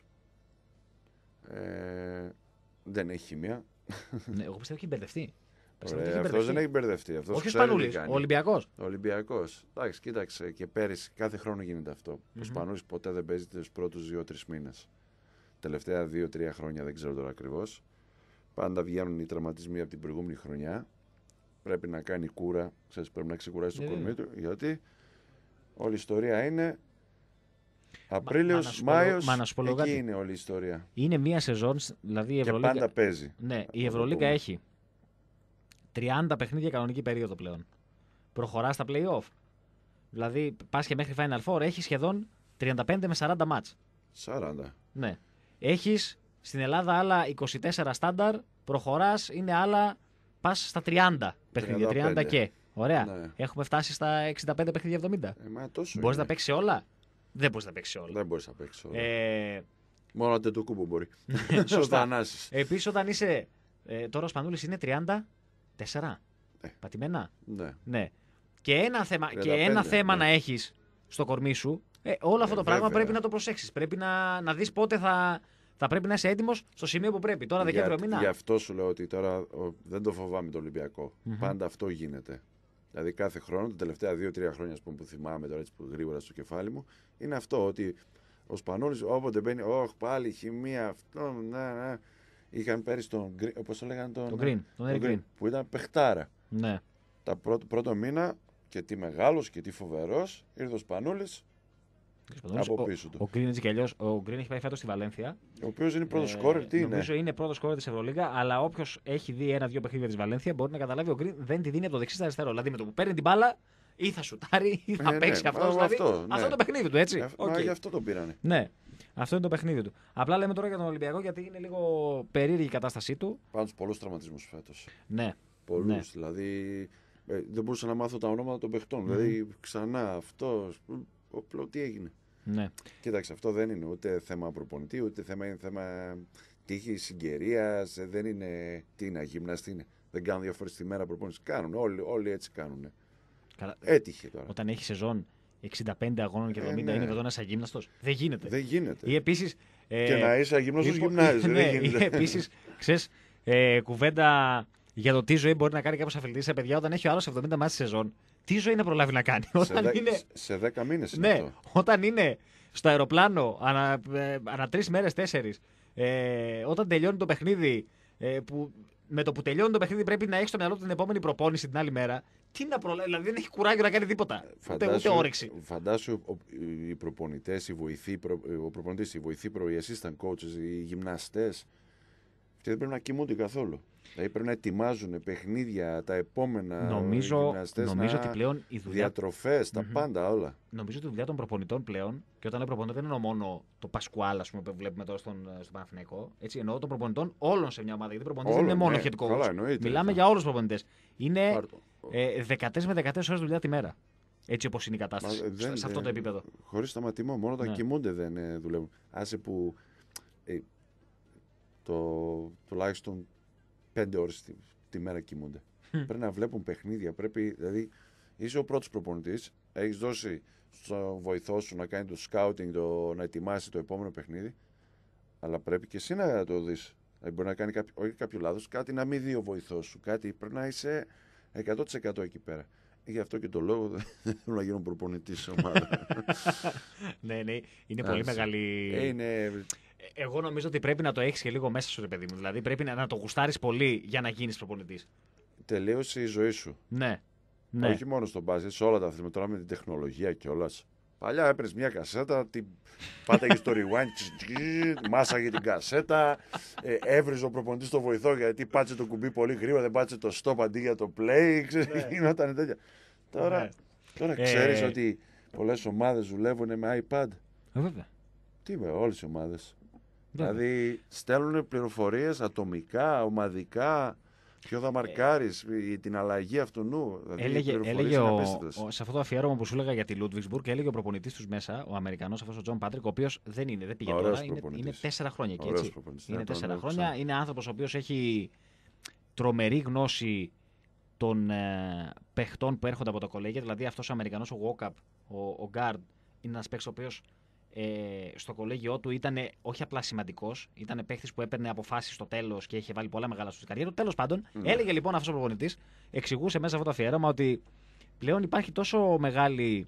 S2: δεν έχει χημεία.
S1: Ναι, εγώ πιστεύω ότι έχει μπερδευτεί.
S2: Αυτός δεν έχει μπερδευτεί.
S1: Όχι ο Σπανούλης, ο Ολυμπιακός.
S2: Ο Ολυμπιακός. Εντάξει, κοίταξε, και πέρυσι κάθε χρόνο γίνεται αυτό. Ο Σπανούλης ποτέ δεν παίζει τους πρώτους 2-3 μήνες. Τελευταία 2-3 χρόνια δεν ξέρω τώρα ακριβώς. Πάντα βγαίνουν οι τραυματισμοί από την προηγούμενη χρονιά. Πρέπει να κάνει κούρα, ξέρεις, πρέπει να ξεκουράσει το κορμί του. Γιατί όλη η ιστορία είναι Απρίλιος, Μάιος, εκεί είναι όλη η ιστορία.
S1: Είναι μία σεζόν, δηλαδή η Ευρωλίγκα.
S2: Και πάντα παίζει.
S1: Ναι, η Ευρωλίγκα έχει 30 παιχνίδια κανονική περίοδο πλέον. Προχωρά στα play-off. Δηλαδή πας και μέχρι Final Four έχει σχεδόν 35 με 40 μάτς.
S2: 40.
S1: Ναι. Έχεις στην Ελλάδα άλλα 24 στάνταρ, προχωράς, είναι άλλα, πας στα 30 παιχνίδια, 30 και. Ωραία.
S2: Ναι.
S1: Έχουμε φτάσει στα 65 παιχνίδια 70. Μπορείς να παίξεις όλα. Δεν μπορείς να παίξεις όλα.
S2: Δεν μπορείς να παίξεις όλα. Μόνο ο Αντετοκούμπο μπορεί.
S1: Σωστά. Επίσης, όταν είσαι. Τώρα ο Σπανούλης είναι 34. Πατημένα.
S2: Ναι.
S1: Και ένα θέμα να έχεις στο κορμί σου, όλο αυτό το πράγμα πρέπει να το προσέξεις. Πρέπει να δεις πότε θα πρέπει να είσαι έτοιμος στο σημείο που πρέπει. Τώρα Δεκέμβριο μήνα.
S2: Γι' αυτό σου λέω ότι τώρα δεν το φοβάμαι το Ολυμπιακό. Πάντα αυτό γίνεται. Δηλαδή κάθε χρόνο, τα τελευταία 2-3 χρόνια που θυμάμαι τώρα έτσι που γρήγορα στο κεφάλι μου, είναι αυτό ότι ο Σπανούλης όποτε μπαίνει, πάλι χημεία, αυτό, ναι. Είχαν πέρυσι τον Green, όπως το λέγανε τον Green, που ήταν παιχτάρα.
S1: Ναι.
S2: Τα πρώτο μήνα και τι μεγάλος και τι φοβερός, ήρθε ο Σπανούλης από πίσω του.
S1: Ο Green έτσι κι αλλιώς, ο Green έχει πάει φέτος στη Βαλένθια.
S2: Ο οποίος είναι πρώτος σκόρερ, τι είναι.
S1: Νομίζω είναι πρώτος σκόρερ της Ευρωλίγκα, αλλά όποιος έχει δει ένα-δύο παιχνίδια της Βαλένθια μπορεί να καταλάβει ο Green δεν τη δίνει από το δεξί στα αριστερό. Δηλαδή με το που παίρνει την μπάλα ή θα σουτάρει ή θα παίξει αυτό. Δηλαδή, αυτό είναι το παιχνίδι του, έτσι.
S2: Μα γι' αυτό τον πήρανε.
S1: Ναι. Αυτό είναι το παιχνίδι του. Απλά λέμε τώρα για τον Ολυμπιακό γιατί είναι λίγο περίεργη η κατάστασή του.
S2: Πάντως πολλούς τραυματισμούς φέτος.
S1: Ναι.
S2: Πολλούς.
S1: Ναι.
S2: Δηλαδή δεν μπορούσα να μάθω τα ονόματα των παιχτών. Δηλαδή ξανά αυτός. Τι έγινε.
S1: Ναι.
S2: Κοίταξε, αυτό δεν είναι ούτε θέμα προπονητή, ούτε είναι θέμα τύχη συγκαιρίας. Δεν είναι. Τι είναι, γυμναστή είναι. Δεν κάνουν 2 φορές τη μέρα προπόνηση. Κάνουν. Όλοι έτσι κάνουν. Έτυχε τώρα.
S1: Όταν έχει σεζόν 65 αγώνων και 70 είναι εδώ να είσαι αγύμναστος. Δεν γίνεται.
S2: Δεν γίνεται.
S1: Ή επίσης,
S2: και να είσαι αγύμναστος γυμνάζεσαι.
S1: Ναι, ή επίσης, ξέρεις, κουβέντα για το τι ζωή μπορεί να κάνει κάποιος αθλητής σε παιδιά όταν έχει ο άλλος 70 μάτς στη σεζόν. Τι ζωή να προλάβει να κάνει.
S2: Σε 10 μήνες είναι αυτό.
S1: Όταν είναι στο αεροπλάνο ανά 3 μέρες, 4, όταν τελειώνει το παιχνίδι, με το που τελειώνει το παιχνίδι πρέπει να έχει στο μυαλό του την επόμενη προπόνηση την άλλη μέρα. Τι να προλάβει, δηλαδή δεν έχει κουράγιο να κάνει τίποτα. Ούτε όρεξη.
S2: Φαντάσου οι προπονητές, οι βοηθοί, οι assistant coaches, οι γυμναστές, αυτοί δεν πρέπει να κοιμούνται καθόλου. Δηλαδή πρέπει να ετοιμάζουν παιχνίδια τα επόμενα.
S1: Νομίζω ότι πλέον η δουλειά.
S2: Διατροφές, τα πάντα όλα.
S1: Νομίζω ότι η δουλειά των προπονητών πλέον, και όταν λέω προπονητών δεν εννοώ μόνο το Πασκουάλ, ας πούμε, που βλέπουμε τώρα στον Παναθηναϊκό. Έτσι, εννοώ των προπονητών όλων σε μια ομάδα. Γιατί οι προπονητές δεν είναι μόνο χετικό. Μιλάμε για όλους τους προπονητές. Είναι 14 με 14 ώρες δουλειά τη μέρα. Έτσι όπως είναι η κατάσταση. Σε αυτό το επίπεδο.
S2: Χωρίς σταματημό. Μόνο όταν κοιμούνται δεν δουλεύουν. Άσε που τουλάχιστον 5 ώρες τη μέρα κοιμούνται. Πρέπει να βλέπουν παιχνίδια. Δηλαδή, είσαι ο πρώτος προπονητής, έχεις δώσει στον βοηθό σου να κάνει το scouting, να ετοιμάσει το επόμενο παιχνίδι, αλλά πρέπει και εσύ να το δεις. Δηλαδή, μπορεί να κάνει όχι κάποιο λάθος, κάτι να μην δει ο βοηθός σου. Κάτι πρέπει να είσαι 100% εκεί πέρα. Γι' αυτό και το λόγο δεν θέλω να γίνω προπονητής σε ομάδα.
S1: Ναι, είναι πολύ μεγάλη. Εγώ νομίζω ότι πρέπει να το έχεις και λίγο μέσα σου, ρε παιδί μου. Δηλαδή πρέπει να το γουστάρεις πολύ για να γίνεις προπονητής.
S2: Τελείωσε η ζωή σου.
S1: Ναι.
S2: Όχι μόνο στον μπάσκετ, σε όλα τα αθλήματα. Τώρα με την τεχνολογία κιόλας. Παλιά έπαιρνες μια κασέτα, πάταγες το rewind, μάσαγε την κασέτα, έβριζε ο προπονητής το βοηθό γιατί πάτσε το κουμπί πολύ γρήγορα, δεν πάτσε το stop αντί για το play. Γινόταν τέτοια. Τώρα ξέρεις ότι πολλές ομάδες δουλεύουν με iPad.
S1: Βέβαια.
S2: Τι είπε, όλες οι ομάδες. Δηλαδή στέλνουν πληροφορίες ατομικά, ομαδικά. Ποιο θα μαρκάρεις, την αλλαγή αυτού νου.
S1: Έλεγε σε αυτό το αφιέρωμα που σου έλεγα για τη Ludwigsburg, έλεγε ο προπονητής τους μέσα, ο Αμερικανός αυτός ο Τζον Πάτρικ, ο οποίος δεν πήγε τώρα, είναι 4 χρόνια εκεί. Έτσι. Είναι 4 χρόνια. Είναι άνθρωπος ο οποίος έχει τρομερή γνώση των παιχτών που έρχονται από το κολέγιο. Δηλαδή αυτός ο Αμερικανός, ο Walkup, ο Guard, είναι ένας παίκτης ο οποίος στο κολέγιό του ήταν όχι απλά σημαντικός, ήταν παίχτης που έπαιρνε αποφάσεις στο τέλος και είχε βάλει πολλά μεγάλα στην καριέρα του. Τέλος πάντων, έλεγε λοιπόν αυτός ο προπονητής, εξηγούσε μέσα αυτό το αφιέρωμα ότι πλέον υπάρχει τόσο μεγάλη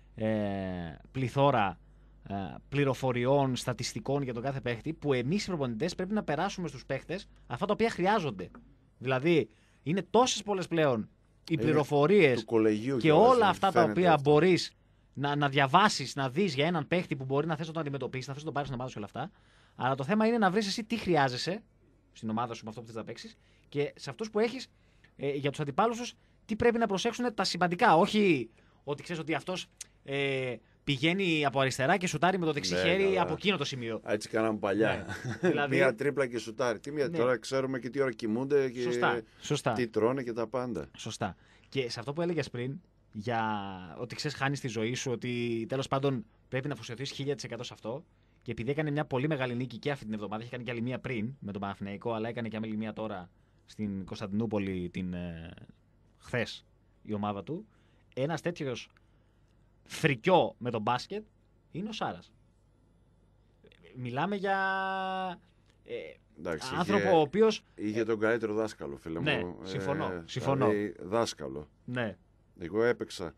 S1: πληθώρα πληροφοριών, στατιστικών για τον κάθε παίχτη, που εμείς οι προπονητές πρέπει να περάσουμε στους παίχτες αυτά τα οποία χρειάζονται. Δηλαδή, είναι τόσες πολλές πλέον οι πληροφορίες και όλα αυτά τα οποία μπορείς να διαβάσεις, να δεις για έναν παίχτη που μπορεί να θες να τον αντιμετωπίσεις, να θες να τον πάρεις στην ομάδα σου και όλα αυτά. Αλλά το θέμα είναι να βρεις εσύ τι χρειάζεσαι στην ομάδα σου με αυτό που θες να παίξεις και σε αυτούς που έχεις για τους αντιπάλους σου τι πρέπει να προσέξουν τα σημαντικά. Όχι ότι ξέρεις ότι αυτός πηγαίνει από αριστερά και σουτάρει με το δεξί χέρι από εκείνο το σημείο. Έτσι
S2: κάναμε παλιά. Δηλαδή, μία τρίπλα και σουτάρει. Τώρα ξέρουμε και τι ώρα κοιμούνται και τι τρώνε και τα πάντα.
S1: Σωστά. Και σε αυτό που έλεγες πριν, για ότι ξέρεις, χάνεις τη ζωή σου, ότι τέλος πάντων πρέπει να αφοσιωθείς 1000% σε αυτό. Και επειδή έκανε μια πολύ μεγάλη νίκη και αυτή την εβδομάδα, είχε κάνει και άλλη μία πριν με τον Παναθηναϊκό, αλλά έκανε και άλλη μία τώρα στην Κωνσταντινούπολη χθες η ομάδα του. Ένας τέτοιος φρικιό με τον μπάσκετ είναι ο Σάρας. Μιλάμε για
S2: Εντάξει,
S1: άνθρωπο ο οποίος...
S2: Είχε τον καλύτερο δάσκαλο, φίλε
S1: ναι,
S2: μου.
S1: συμφωνώ.
S2: Δηλαδή, δάσκαλο.
S1: Ναι.
S2: Εγώ έπαιξα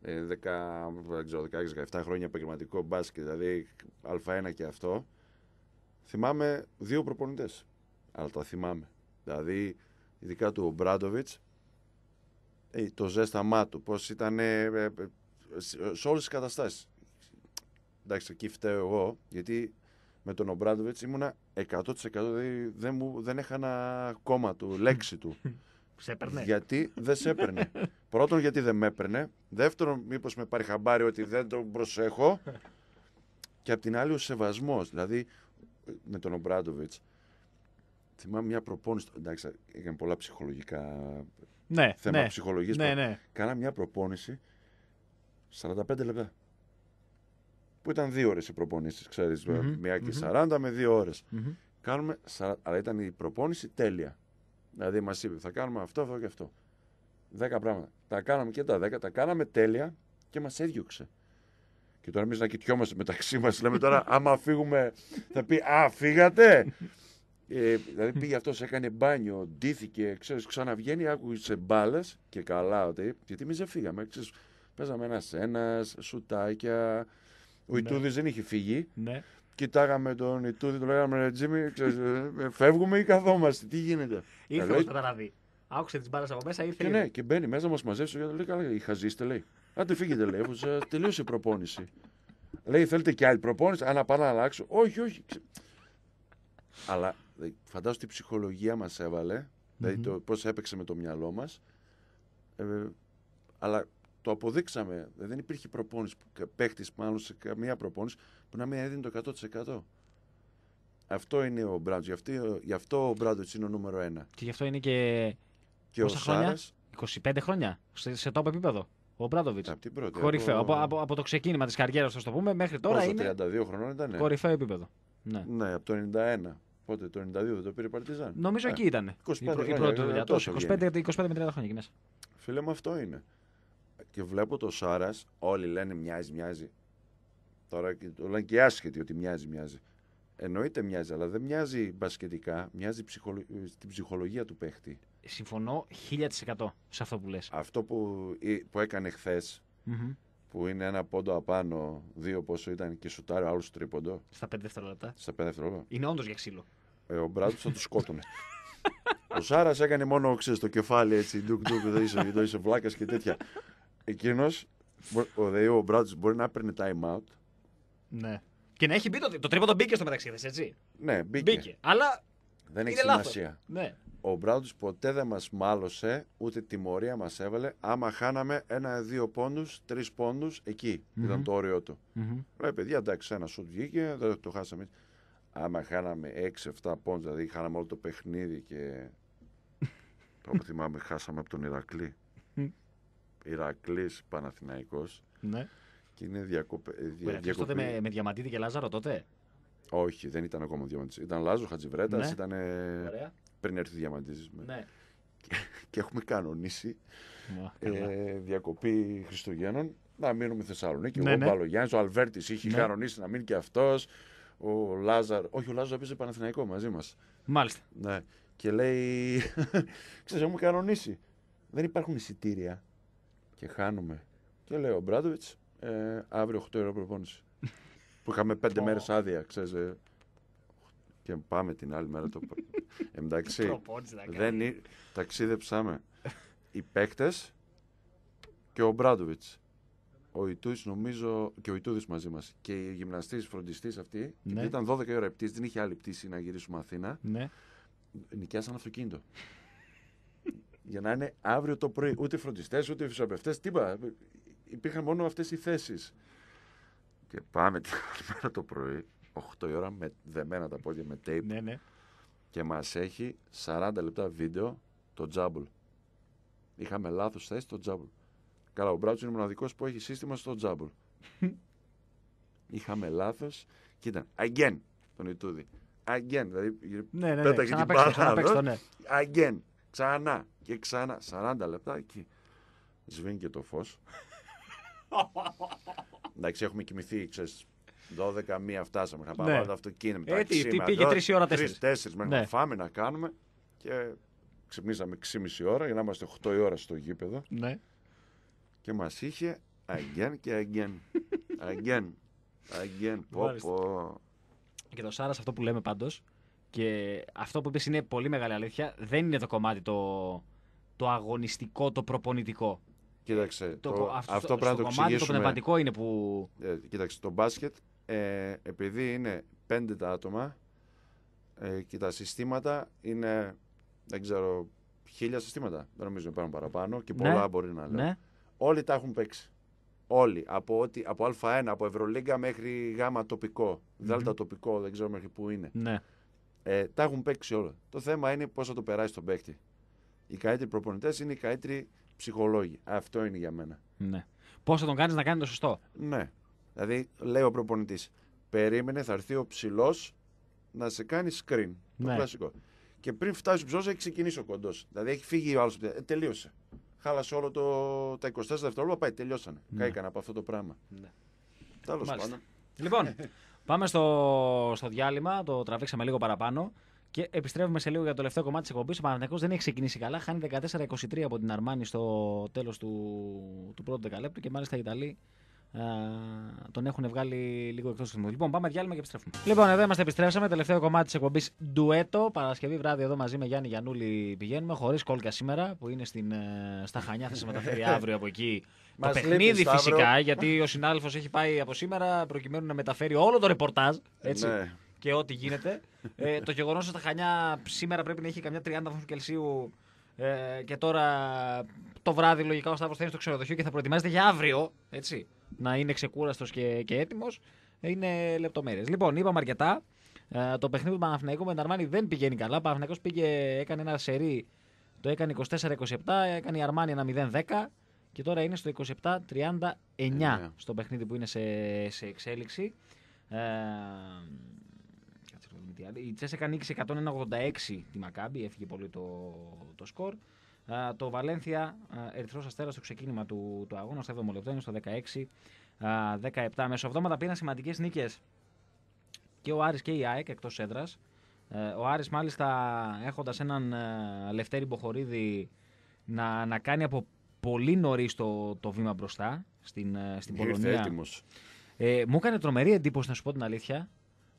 S2: 16-17 χρόνια επαγγελματικό μπάσκετ, δηλαδή Α1 και αυτό. Θυμάμαι 2 προπονητές, αλλά τα θυμάμαι. Δηλαδή, ειδικά του Ομπράντοβιτς, το ζέσταμά του, πώς ήταν σε όλες τις καταστάσεις. Εντάξει, εκεί φταίω εγώ, γιατί με τον Ομπράντοβιτς ήμουνα 100%, δηλαδή δεν έχανα κόμμα του, λέξη του.
S1: Σε έπαιρνε.
S2: Γιατί δεν σε έπαιρνε. Πρώτον, γιατί δεν με έπαιρνε. Δεύτερον, μήπως με πάρει χαμπάρι ότι δεν τον προσέχω. Και απ' την άλλη, ο σεβασμός. Δηλαδή, με τον Ομπράντοβιτς, θυμάμαι μια προπόνηση. Εντάξει, έκανε πολλά ψυχολογικά θέματα ψυχολογίας.
S1: Ναι.
S2: Κάνα μια προπόνηση 45 λεπτά. Που ήταν 2 ώρες οι προπονήσεις, ξέρεις. Μια και 40 με 2 ώρες. Κάνουμε, αλλά ήταν η προπόνηση τέλεια. Δηλαδή μας είπε, θα κάνουμε αυτό και αυτό. 10 πράγματα. Τα κάναμε και τα 10, τα κάναμε τέλεια και μας έδιωξε. Και τώρα εμείς να κοιτιόμαστε μεταξύ μας, λέμε τώρα, άμα φύγουμε, θα πει, α, φύγατε. Δηλαδή πήγε αυτός, έκανε μπάνιο, ντύθηκε, ξέρεις, ξαναβγαίνει, άκουγε μπάλες και καλά, γιατί εμείς δεν φύγαμε, ξέρεις, παίζαμε ένας, σουτάκια, ο Ιτούδης δεν είχε φύγει.
S1: Ναι.
S2: Κοιτάγαμε τον Ιτούδη, του λέγαμε Τζίμι, φεύγουμε ή καθόμαστε, τι γίνεται.
S1: Ήρθε όμως μετά να δει. Άκουσε τις μπάλες από μέσα, ήρθε.
S2: Και ναι, και μπαίνει μέσα να μας μαζέψει. Λέει, καλά, είχα ζήσει, λέει. Άντε φύγετε, λέει, αφού τελείωσε η προπόνηση. Λέει, θέλετε και άλλη προπόνηση, αν πάω να αλλάξω. Όχι. Αλλά φαντάζομαι τι ψυχολογία μας έβαλε, δηλαδή το πώς έπαιξε με το μυαλό μας. Αλλά το αποδείξαμε. Δεν υπήρχε προπόνηση, παίχτης μάλλον σε καμία προπόνηση που να μην έδινε το 100%. Αυτό είναι ο Μπράντοβιτς. Γι' αυτό ο Μπράντοβιτς είναι ο νούμερο 1.
S1: Και γι' αυτό είναι και
S2: ο Σάρας.
S1: 25 χρόνια σε top επίπεδο. Ο Μπράντοβιτς.
S2: Από την πρώτη.
S1: Κορυφαίο. Από το ξεκίνημα της καριέρας, θα το πούμε, μέχρι τώρα είναι.
S2: 32 χρονών ήταν.
S1: Κορυφαίο επίπεδο.
S2: Ναι, από το 91. Πότε το 92 δεν το πήρε Παρτιζάν.
S1: Νομίζω εκεί ήταν.
S2: 25
S1: η πρώτη δουλειά. 25 με 30 χρόνια μέσα.
S2: Φίλε μου, αυτό είναι. Και βλέπω το Σάρας, όλοι λένε μοιάζει. Τώρα το λένε και άσχετοι ότι μοιάζει. Εννοείται μοιάζει, αλλά δεν μοιάζει μπασκετικά, μοιάζει στην ψυχολογία του παίχτη.
S1: Συμφωνώ 1000% σε αυτό που λες.
S2: Αυτό που έκανε χθες, που είναι ένα πόντο απάνω, 2 πόσο ήταν και σουτάρει ο άλλος τρίποντο.
S1: Στα 5 δευτερόλεπτα.
S2: Στα 5 δευτερόλεπτα.
S1: Είναι όντως για ξύλο.
S2: Ο Μπράντοβιτς θα του σκότωνε. Ο Σάρας έκανε μόνο το κεφάλι έτσι, το είσαι βλάκας και τέτοια. Εκείνος, ο Μπράντοβιτς μπορεί να παίρνει time out.
S1: Ναι. Και να έχει μπει το τρίποντο μπήκε στο μεταξύ, έτσι.
S2: Ναι, μπήκε.
S1: Αλλά
S2: δεν έχει σημασία.
S1: Ναι.
S2: Ο Μπράντοβιτς ποτέ δεν μας μάλωσε, ούτε τιμωρία μας έβαλε. Άμα χάναμε 1-2 πόντους, 3 πόντους, εκεί ήταν το όριο του. Λέει, παιδιά, εντάξει, ένα σουτ βγήκε, δεν το χάσαμε. Άμα χάναμε 6-7 πόντους, δηλαδή χάναμε όλο το παιχνίδι και. Τώρα θυμάμαι, χάσαμε από τον Ηρακλή. Ηρακλής Παναθηναϊκός.
S1: Ναι.
S2: Και είναι διακοπή.
S1: Τότε με Διαμαντίδη και Λάζαρο τότε.
S2: Όχι, δεν ήταν ακόμα Διαμαντίδης. Ήταν Λάζο, Χατζιβρέτας, ναι. Ήταν πριν έρθει ο Διαμαντίδης.
S1: Ναι.
S2: Και έχουμε κανονίσει διακοπή Χριστουγέννων να μείνουμε Θεσσαλονίκη.
S1: Ναι,
S2: ο Μπαλογιάννης, ο Αλβέρτης είχε κανονίσει να μείνει και αυτός. Ο Λάζαρο. Όχι, ο Λάζαρο έπαιζε Παναθηναϊκό μαζί μας.
S1: Μάλιστα.
S2: Ναι. Και λέει, ξέρεις, έχουμε κανονίσει. Δεν υπάρχουν εισιτήρια. Και χάνουμε. Και λέει ο Μπράντοβιτς, αύριο 8 ώρα προπόνηση. Που είχαμε 5 μέρες άδεια, ξέρεις. Και πάμε την άλλη μέρα το. Εντάξει. Ταξίδεψαμε. Οι παίκτες και ο Μπράντοβιτς. Ο Ιτούδης νομίζω και ο Ιτούδης μαζί μας. Και οι γυμναστής, φροντιστής αυτοί. Ναι. Ήταν 12 ώρα πτήση, δεν είχε άλλη πτήση να γυρίσουμε Αθήνα. Ναι. Νοικιάσαν αυτοκίνητο. Για να είναι αύριο το πρωί. Ούτε φροντιστές, ούτε φυσιοθεραπευτές, τίποτα. Υπήρχαν μόνο αυτές οι θέσεις. Και πάμε την άλλη μέρα το πρωί, 8 η ώρα, με δεμένα τα πόδια με tape.
S1: Ναι.
S2: Και μας έχει 40 λεπτά βίντεο το τζάμπολ. Είχαμε λάθος θέση στο τζάμπολ. Καλά, ο Μπράτσο είναι μοναδικός που έχει σύστημα στο τζάμπολ. Είχαμε λάθος και ήταν again τον Ιτούδη. Again, δηλαδή πέταγε την μπάλα.
S1: Ναι.
S2: Again, ξανά και ξανά. 40 λεπτά και σβήνει και το φως. Εντάξει, έχουμε κοιμηθεί, ξέρεις, 12-1 φτάσαμε. Να πάμε το αυτοκίνητο.
S1: Τι πήγε 3 ώρα 4.
S2: 3-4 μέχρι να φάμε, να κάνουμε. Και ξυπνήσαμε 6,5 ώρα για να είμαστε 8 η ώρα στο γήπεδο.
S1: Ναι.
S2: Και μας είχε again και again. Again. Πω.
S1: Και το Σάρας, αυτό που λέμε πάντως, και αυτό που είπες είναι πολύ μεγάλη αλήθεια, δεν είναι το κομμάτι το αγωνιστικό, το προπονητικό.
S2: Κοίταξε, αυτό πρέπει να το εξηγήσουμε.
S1: Το πνευματικό είναι που...
S2: Κοίταξε, το μπάσκετ, επειδή είναι 5 τα άτομα και τα συστήματα είναι, δεν ξέρω, 1000 συστήματα. Δεν νομίζω υπάρχουν παραπάνω και πολλά μπορεί να λέω. Ναι. Όλοι τα έχουν παίξει. Όλοι. Από Α1, από Ευρωλίγκα μέχρι Γ τοπικό, Δ τοπικό, δεν ξέρω μέχρι πού είναι.
S1: Ναι.
S2: Τα έχουν παίξει όλα. Το θέμα είναι πώς θα το περάσει τον παίκτη. Οι καλύτεροι προπονητές είναι οι καλύτεροι ψυχολόγοι. Αυτό είναι για μένα.
S1: Ναι. Πώς θα τον κάνεις να κάνει το σωστό.
S2: Ναι. Δηλαδή, λέει ο προπονητής, περίμενε, θα έρθει ο ψηλός να σε κάνει screen. Το κλασικό. Και πριν φτάσει ο ψηλός, έχει ξεκινήσει ο κοντός. Δηλαδή, έχει φύγει ο άλλος. Τελείωσε. Χάλασε όλο τα 24 δευτερόλεπτα, πάει, τελειώσανε. Ναι. Κάηκαν από αυτό το πράγμα. Ναι. Τέλος πάντων.
S1: Λοιπόν, πάμε στο διάλειμμα, το τραβήξαμε λίγο παραπάνω και επιστρέφουμε σε λίγο για το τελευταίο κομμάτι της εκπομπής. Ο Παναθηναϊκός δεν έχει ξεκινήσει καλά, χάνει 14-23 από την Αρμάνι στο τέλος του πρώτου δεκαλέπτου και μάλιστα οι Ιταλοί τον έχουν βγάλει λίγο εκτός του ρυθμού. Λοιπόν, πάμε διάλειμμα και επιστρέφουμε. Λοιπόν, εδώ είμαστε, επιστρέψαμε. Τελευταίο κομμάτι της εκπομπής ντουέτο. Παρασκευή βράδυ εδώ μαζί με Γιάννη Γιαννούλη πηγαίνουμε. Χωρίς κόλκα σήμερα που είναι στα Χανιά. Θα σε μεταφέρει αύριο από εκεί. Το παιχνίδι φυσικά, γιατί ο συνάδελφος έχει πάει από σήμερα προκειμένου να μεταφέρει όλο το ρεπορτάζ. Έτσι.
S2: Ναι.
S1: Και ό,τι γίνεται. Το γεγονός ότι στα Χανιά σήμερα πρέπει να έχει καμιά 30 βαθμούς Κελσίου. Και τώρα το βράδυ λογικά ο Σταύρος θα είναι στο ξενοδοχείο και θα προετοιμάζεται για αύριο. Έτσι. Να είναι ξεκούραστος και έτοιμος. Είναι λεπτομέρειες. Λοιπόν, είπαμε αρκετά. Το παιχνίδι του Παναθηναϊκού με την Αρμάνι δεν πηγαίνει καλά. Ο Παναθηναϊκός έκανε ένα σερί, το έκανε 24-27, έκανε η Αρμάνι ένα 0-10 και τώρα είναι στο 27-39 στο παιχνίδι που είναι σε εξέλιξη. Η Τσέσεκα νίκησε 101-86 τη Μακάμπι, έφυγε πολύ το σκορ. Το Βαλένθια, Ερυθρός Αστέρας στο ξεκίνημα του αγώνα, στο 7ο λεπτό, είναι στο 16-17. Μεσοβδόματα πήραν σημαντικές νίκες και ο Άρης και η ΑΕΚ εκτός έδρας. Ο Άρης μάλιστα έχοντας έναν Λευτέρη Μποχορίδη να κάνει από πολύ νωρίς το βήμα μπροστά στην Πολωνία.
S2: Έτοιμος.
S1: Μου έκανε τρομερή εντύπωση, να σου πω την αλήθεια,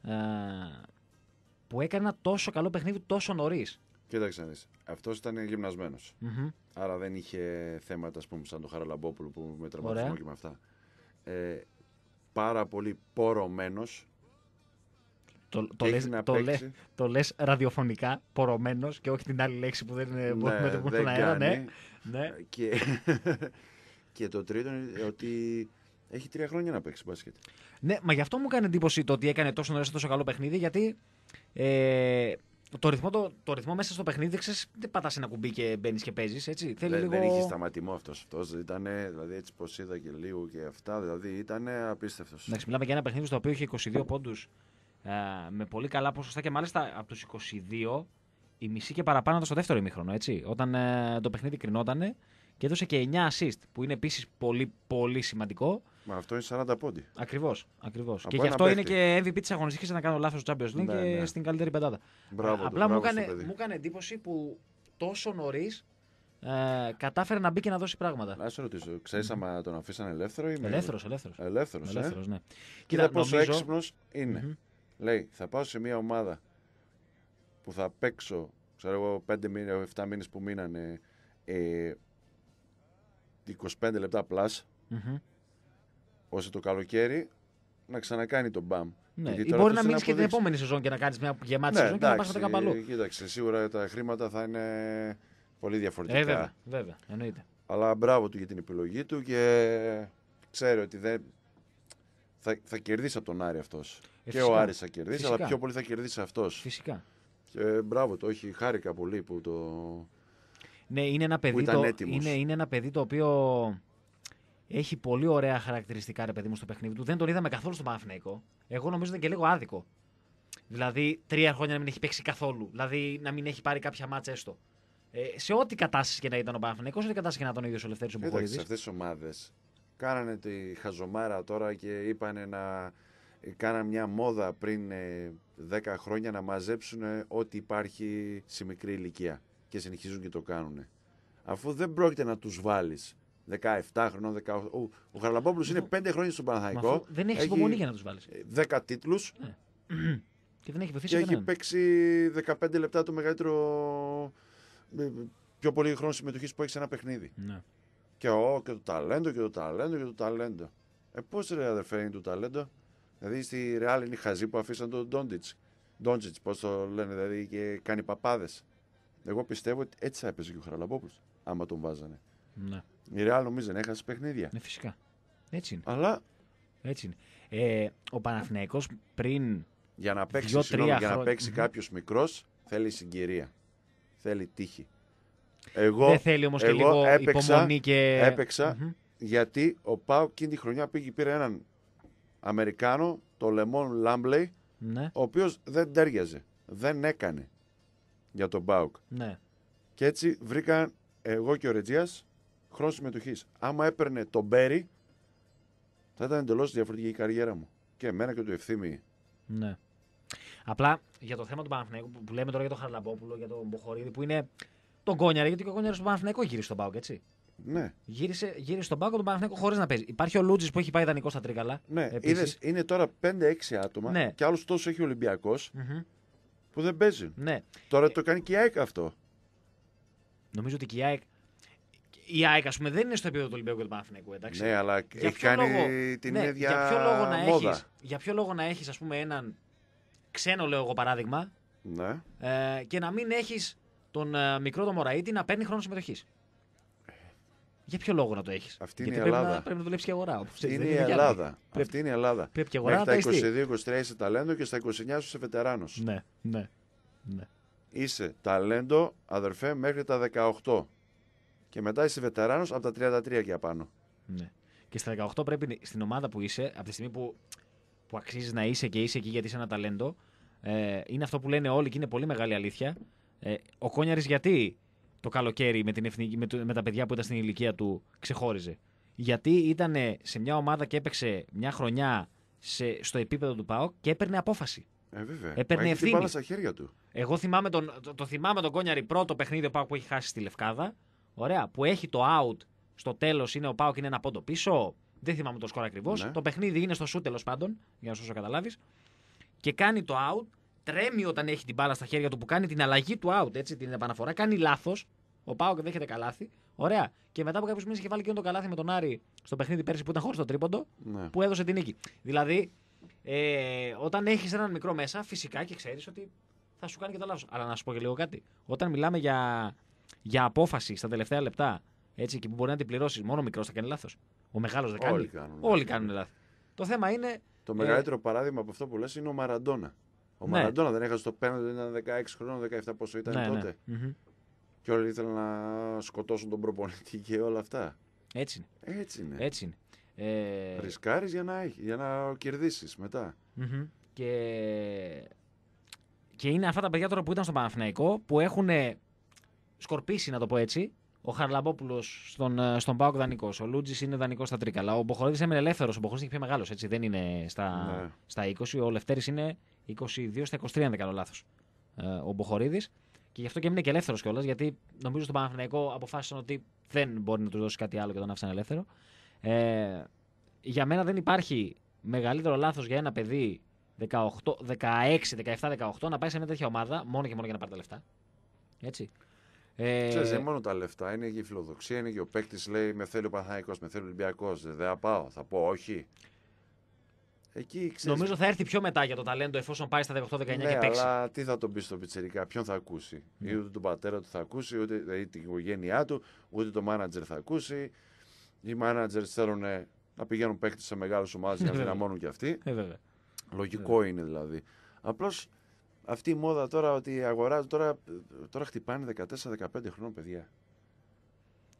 S1: που έκανε ένα τόσο καλό παιχνίδι τόσο νωρίς.
S2: Κοίταξε να δεις. Αυτός ήταν γυμνασμένος. Άρα δεν είχε θέματα, ας πούμε, σαν τον Χαραλαμπόπουλο που με τραυματισμό και με αυτά. Πάρα πολύ πορωμένος.
S1: Το λες ραδιοφωνικά, πορωμένος και όχι την άλλη λέξη που δεν μπορούμε να πούμε στον αέρα. Ναι.
S2: Και το τρίτο είναι ότι έχει 3 χρόνια να παίξει μπάσκετ.
S1: Ναι, μα γι' αυτό μου έκανε εντύπωση το ότι έκανε τόσο νωρίς τόσο καλό παιχνίδι, γιατί το ρυθμό μέσα στο παιχνίδι δεν πατάς ένα κουμπί και μπαίνεις και παίζεις. Έτσι.
S2: Δεν είχε σταματημό αυτός. Ήταν, δηλαδή, έτσι πως είδα και λίγο και αυτά, δηλαδή ήταν απίστευτος.
S1: Εντάξει, μιλάμε για ένα παιχνίδι στο οποίο είχε 22 πόντους με πολύ καλά ποσοστά και μάλιστα από τους 22 η μισή και παραπάνω ήταν στο δεύτερο ημίχρονο. Έτσι, όταν το παιχνίδι κρινότανε και έδωσε και 9 assist, που είναι επίσης πολύ πολύ σημαντικό.
S2: Μα αυτό είναι 40 πόντι.
S1: Ακριβώς. Και γι' αυτό είναι και MVP της αγωνιστικής, να κάνω λάθος, στο Champions League και στην καλύτερη πεντάδα. Απλά μου έκανε εντύπωση που τόσο νωρίς κατάφερε να μπει και να δώσει πράγματα.
S2: Να σε ρωτήσω, ξέρεις άμα τον αφήσανε ελεύθερο ή με...
S1: Ελεύθερος, ναι.
S2: Κοίτα πόσο έξυπνος είναι. Λέει, θα πάω σε μια ομάδα που θα παίξω, ξέρω εγώ, 5 7 μήνες που μείνανε 25 λεπτά πλάς, ώστε το καλοκαίρι να ξανακάνει τον μπαμ.
S1: Ναι. Ή μπορεί να μείνεις και την επόμενη σεζόν και να κάνεις μια γεμάτη σεζόν και να πας κάπου αλλού.
S2: Κοίταξε, σίγουρα τα χρήματα θα είναι πολύ διαφορετικά.
S1: Βέβαια, εννοείται.
S2: Αλλά μπράβο του για την επιλογή του και ξέρει ότι θα κερδίσει από τον Άρη αυτός. Και ο Άρης θα κερδίσει, αλλά πιο πολύ θα κερδίσει αυτός.
S1: Φυσικά.
S2: Και μπράβο του, όχι, χάρηκα πολύ που το...
S1: Ναι, είναι ένα παιδί το οποίο έχει πολύ ωραία χαρακτηριστικά, ρε παιδί μου, στο παιχνίδι του. Δεν τον είδαμε καθόλου στο Παναθηναϊκό. Εγώ νομίζω ήταν και λίγο άδικο. Δηλαδή, 3 χρόνια να μην έχει παίξει καθόλου. Δηλαδή, να μην έχει πάρει κάποια μάτσα έστω. Σε ό,τι κατάσταση και να ήταν ο Παναθηναϊκός, σε ό,τι κατάσταση και να ήταν ο ίδιος ο Λευτέρης ο Μποχορίδης.
S2: Αυτές τις ομάδες κάνανε τη χαζομάρα τώρα και είπανε να κάναν μια μόδα πριν 10 χρόνια να μαζέψουν ό,τι υπάρχει σε μικρή ηλικία. Και συνεχίζουν και το κάνουν. Αφού δεν πρόκειται να τους βάλεις 17 χρονών, 18. Ο Χαραλαμπόπουλος είναι 5 χρόνια στον Παναθηναϊκό.
S1: Δεν έχει υπομονή για να τους βάλεις.
S2: 10 τίτλους.
S1: Ναι. Και δεν έχει βοηθήσει
S2: και
S1: κανέναν.
S2: έχει παίξει 15 λεπτά το μεγαλύτερο. Πιο πολύ χρόνο συμμετοχής που έχει σε ένα παιχνίδι.
S1: Ναι.
S2: Και το ταλέντο και το ταλέντο και το ταλέντο. Πώς ρε αδερφέ είναι το ταλέντο. Δηλαδή στη Ρεάλ είναι οι χαζοί που αφήσαν τον Ντόντζιτς, πώς το λένε, δηλαδή και κάνει παπάδες. Εγώ πιστεύω ότι έτσι θα έπαιζε και ο Χαραλαμπόπουλος, άμα τον βάζανε.
S1: Ναι.
S2: Η Ρεάλ νομίζω να έχασε παιχνίδια.
S1: Ναι, φυσικά. Έτσι είναι.
S2: Αλλά
S1: Έτσι είναι. Ο Παναθηναϊκός πριν.
S2: για να παίξει,
S1: 2-3 χρόνια.
S2: κάποιος μικρός θέλει συγκυρία. Θέλει τύχη.
S1: Δεν θέλει όμως και λίγο υπομονή και.
S2: Έπαιξα γιατί ο ΠΑΟΚ εκείνη τη χρονιά πήρε έναν Αμερικάνο, το Λεμόν Λάμπλεϊ,
S1: Ναι.
S2: ο οποίος δεν τέριαζε. Δεν έκανε για τον ΠΑΟΚ.
S1: Ναι.
S2: Και έτσι βρήκαν εγώ και ο Ρετζίας χρόνο συμμετοχής. Άμα έπαιρνε τον Μπέρι, θα ήταν εντελώς διαφορετική η καριέρα μου. Και εμένα και του Ευθύμη.
S1: Ναι. Απλά για το θέμα του Παναθηναϊκού που λέμε τώρα για τον Χαραλαμπόπουλο, για τον Μποχορίδη που είναι τον Κόνιαρη, γιατί και ο Κόνιαρης στον Παναθηναϊκό γύρισε στον ΠΑΟΚ, έτσι.
S2: Ναι.
S1: Γύρισε στον πάγκο τον Παναθηναϊκό χωρίς να παίζει. Υπάρχει ο Λούτζης που έχει πάει δανεικό στα Τρίκαλα.
S2: Ναι,
S1: επίσης.
S2: είναι τώρα 5-6 άτομα
S1: Ναι.
S2: και άλλους τόσους έχει ο Ολυμπιακός που δεν παίζουν.
S1: Ναι.
S2: Τώρα το κάνει και η ΑΕΚ αυτό.
S1: Νομίζω ότι και η ΑΕΚ, ας πούμε, δεν είναι στο επίπεδο του Ολυμπιακού και του Παναθηναϊκού, εντάξει.
S2: Ναι, αλλά
S1: Για
S2: έχει
S1: ποιο
S2: κάνει
S1: λόγο-
S2: την
S1: ναι,
S2: ίδια
S1: για ποιο λόγο
S2: μόδα.
S1: να έχεις, ας πούμε, έναν ξένο, λέω εγώ παράδειγμα,
S2: Ναι.
S1: και να μην έχεις τον μικρό το Μωραΐτη να παίρνει χρόνο συμμετοχής. Για ποιο λόγο να το έχεις.
S2: Αυτή είναι
S1: Γιατί
S2: η Ελλάδα.
S1: πρέπει να δουλέψει και η αγορά. όπως
S2: Αυτή
S1: ξέρεις,
S2: είναι
S1: δεν
S2: η
S1: για
S2: Ελλάδα.
S1: Πρέπει-
S2: Αυτή είναι η Ελλάδα.
S1: Πρέπει και η αγορά να
S2: Μέχρι
S1: τα
S2: τα
S1: ειστεί.
S2: 22-23 είσαι ταλέντο και στα 29 σου είσαι βετεράνος.
S1: Ναι, ναι, ναι.
S2: Είσαι ταλέντο, αδερφέ, μέχρι τα 18. Και μετά είσαι βετεράνος από τα 33 και απάνω.
S1: Ναι. Και στα 18 πρέπει στην ομάδα που είσαι, από τη στιγμή που αξίζει να είσαι και είσαι εκεί γιατί είσαι ένα ταλέντο, είναι αυτό που λένε όλοι και είναι πολύ μεγάλη αλήθεια. Ο Κόνιαρης γιατί το καλοκαίρι με τα παιδιά που ήταν στην ηλικία του ξεχώριζε. Γιατί ήταν σε μια ομάδα και έπαιξε μια χρονιά στο επίπεδο του ΠΑΟΚ και έπαιρνε απόφαση.
S2: Βέβαια.
S1: Έπαιρνε
S2: Έχει την
S1: ευθύνη.
S2: μπάλα στα χέρια του.
S1: Εγώ θυμάμαι το θυμάμαι τον Κόνιαρη πρώτο παιχνίδι ο ΠΑΟΚ που έχει χάσει στη Λευκάδα. Ωραία, που έχει το out στο τέλος, είναι ο ΠΑΟΚ είναι ένα πόντο πίσω. Δεν θυμάμαι το σκορ ακριβώς.
S2: Ναι.
S1: Το παιχνίδι είναι στο σου τέλος πάντων, για να σου καταλάβεις. Και κάνει το out, τρέμει όταν έχει την μπάλα στα χέρια του που κάνει την αλλαγή του out, έτσι, την επαναφορά. Κάνει λάθος. Ο ΠΑΟΚ δέχεται καλάθι. Ωραία. Και μετά από κάποιους μήνες είχε βάλει και το καλάθι με τον Άρη στο παιχνίδι πέρσι που ήταν χωρίς το τρίποντο,
S2: Ναι.
S1: που έδωσε την νίκη. Δηλαδή, όταν έχεις έναν μικρό μέσα, φυσικά και ξέρεις ότι θα σου κάνει και το λάθος. Αλλά να σου πω και λίγο κάτι. Όταν μιλάμε για απόφαση στα τελευταία λεπτά, έτσι, και που μπορεί να την πληρώσει, μόνο ο μικρός θα κάνει λάθος. Ο μεγάλος δεν κάνει.
S2: Όλοι κάνουν.
S1: κάνουν λάθη. Το θέμα είναι.
S2: Το μεγαλύτερο παράδειγμα από αυτό που λες είναι ο Μαραντόνα. Ο
S1: Ναι.
S2: Μαραντόνα δεν έχασε το πέναλτι, ήταν 16 χρόνων, 17 πόσο ήταν τότε.
S1: Ναι.
S2: Και όλοι ήθελαν να σκοτώσουν τον προπονητή και όλα αυτά.
S1: Έτσι είναι.
S2: Έτσι είναι.
S1: Έτσι είναι.
S2: Ρισκάρεις για να κερδίσεις μετά.
S1: Και είναι αυτά τα παιδιά τώρα που ήταν στο Παναθηναϊκό που έχουν σκορπίσει, να το πω έτσι. Ο Χαρλαμπόπουλος στον ΠΑΟΚ δανεικός. Ο Λούτζης είναι δανεικός στα Τρίκαλα. Ο Μποχορίδης έμενε ελεύθερος. Ο Μποχορίδης είναι πιο μεγάλος. Έτσι, δεν είναι στα 20. Ο Λευτέρης είναι 22 στα 23, αν δεν κάνω λάθος. Ο Μποχορίδης. Και γι' αυτό και έμεινε και ελεύθερος κιόλας. Γιατί νομίζω στον Παναθηναϊκό αποφάσισαν ότι δεν μπορεί να του δώσει κάτι άλλο και τον άφησαν ελεύθερο. Για μένα δεν υπάρχει μεγαλύτερο λάθος για ένα παιδί 17-18 να πάει σε μια τέτοια ομάδα μόνο και μόνο για να πάρει τα λεφτά. Έτσι.
S2: Ξέρεις, δεν είναι μόνο τα λεφτά, είναι και η φιλοδοξία, είναι και ο παίκτης λέει με θέλει ο Παναθηναϊκός, με θέλει ο Ολυμπιακός. Δεν θα πάω, θα πω όχι. Εκεί, ξέρεις,
S1: νομίζω θα έρθει πιο μετά για το ταλέντο εφόσον πάει στα 18-19
S2: ναι,
S1: και παίξει.
S2: αλλά τι θα τον πει στο πιτσιρικά, ποιον θα ακούσει. Ούτε τον πατέρα του θα ακούσει, ούτε δηλαδή, την οικογένειά του, ούτε το μάνατζερ θα ακούσει. Οι μάνατζερ θέλουν να πηγαίνουν παίκτες σε μεγάλες ομάδες για να δυναμώνουν κι αυτοί.
S1: Βέβαια.
S2: Λογικό είναι δηλαδή. Απλώς αυτή η μόδα τώρα ότι αγοράζουν τώρα χτυπάνε 14-15 χρόνων παιδιά.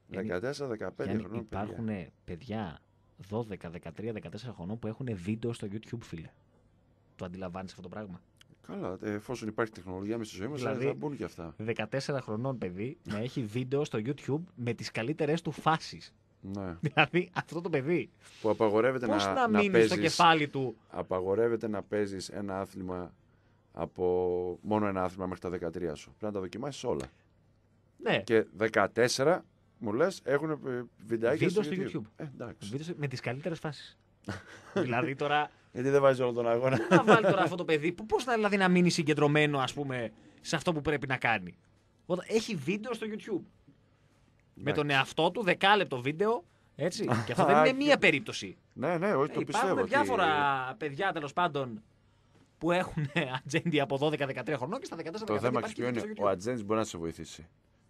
S2: 14-15 χρονών.
S1: Υπάρχουν παιδιά 12, 13, 14 χρονών που έχουν βίντεο στο YouTube, φίλε. Το αντιλαμβάνεις αυτό το πράγμα?
S2: Καλά, εφόσον υπάρχει τεχνολογία μέσα στη ζωή μας,
S1: Δηλαδή,
S2: θα μπουν και αυτά.
S1: 14 χρονών παιδί να έχει βίντεο στο YouTube με τις καλύτερες του φάσεις.
S2: Ναι.
S1: Δηλαδή αυτό το παιδί.
S2: Που απαγορεύεται
S1: πώς να μείνει
S2: παίζεις,
S1: στο κεφάλι του.
S2: Απαγορεύεται να παίζεις ένα άθλημα μόνο ένα άθλημα μέχρι τα 13 σου. Πρέπει να τα δοκιμάσεις όλα.
S1: Ναι.
S2: Και 14 μου λες έχουν βιντεάκια
S1: στο YouTube.
S2: Εντάξει.
S1: Με τις καλύτερες φάσεις. Δηλαδή τώρα.
S2: Γιατί δεν βάζει όλο τον αγώνα.
S1: Να βάλει τώρα αυτό το παιδί. Πώς θα δηλαδή να μείνει συγκεντρωμένο, ας πούμε, σε αυτό που πρέπει να κάνει. Έχει βίντεο στο YouTube. Με τον εαυτό του, 10 λεπτό βίντεο. Έτσι. Και αυτό δεν είναι μία περίπτωση.
S2: Ναι, όχι, το πιστεύω.
S1: Υπάρχουν διάφορα παιδιά, τέλος πάντων, που έχουν ατζέντη από 12-13 χρονών και στα 14-15
S2: το θέμα ποιο είναι, ο ατζέντης μπορεί να σε βοηθήσει.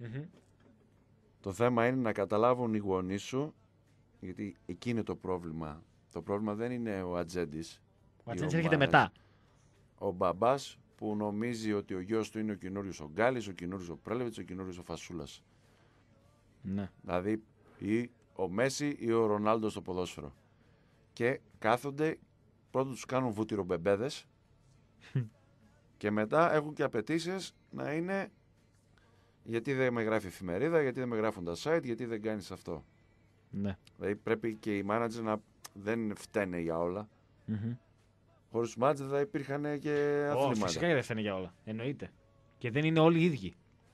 S2: Το θέμα είναι να καταλάβουν οι γονείς σου, γιατί εκεί είναι το πρόβλημα. Το πρόβλημα δεν είναι ο ατζέντης.
S1: Ο ατζέντης έρχεται μετά.
S2: Ο μπαμπάς που νομίζει ότι ο γιος του είναι ο καινούριος ο Γκάλης, ο καινούριος ο Πρέλεβιτς, ο καινούριος ο Φασούλας.
S1: Ναι.
S2: Δηλαδή ή ο Μέση ή ο Ρονάλντο στο ποδόσφαιρο. Και κάθονται, πρώτα τους κάνουν βούτυρομπεμπέδες και μετά έχουν και απαιτήσεις να είναι γιατί δεν με γράφει εφημερίδα, γιατί δεν με γράφουν τα site, γιατί δεν κάνεις αυτό.
S1: Ναι.
S2: Δηλαδή πρέπει και οι μάνατζερ να δεν φταίνε για όλα. Χωρίς τους μάνατζερ θα υπήρχαν και αθλήματα.
S1: Φυσικά δεν φταίνε για όλα. Εννοείται. Και δεν είναι όλοι οι ίδιοι.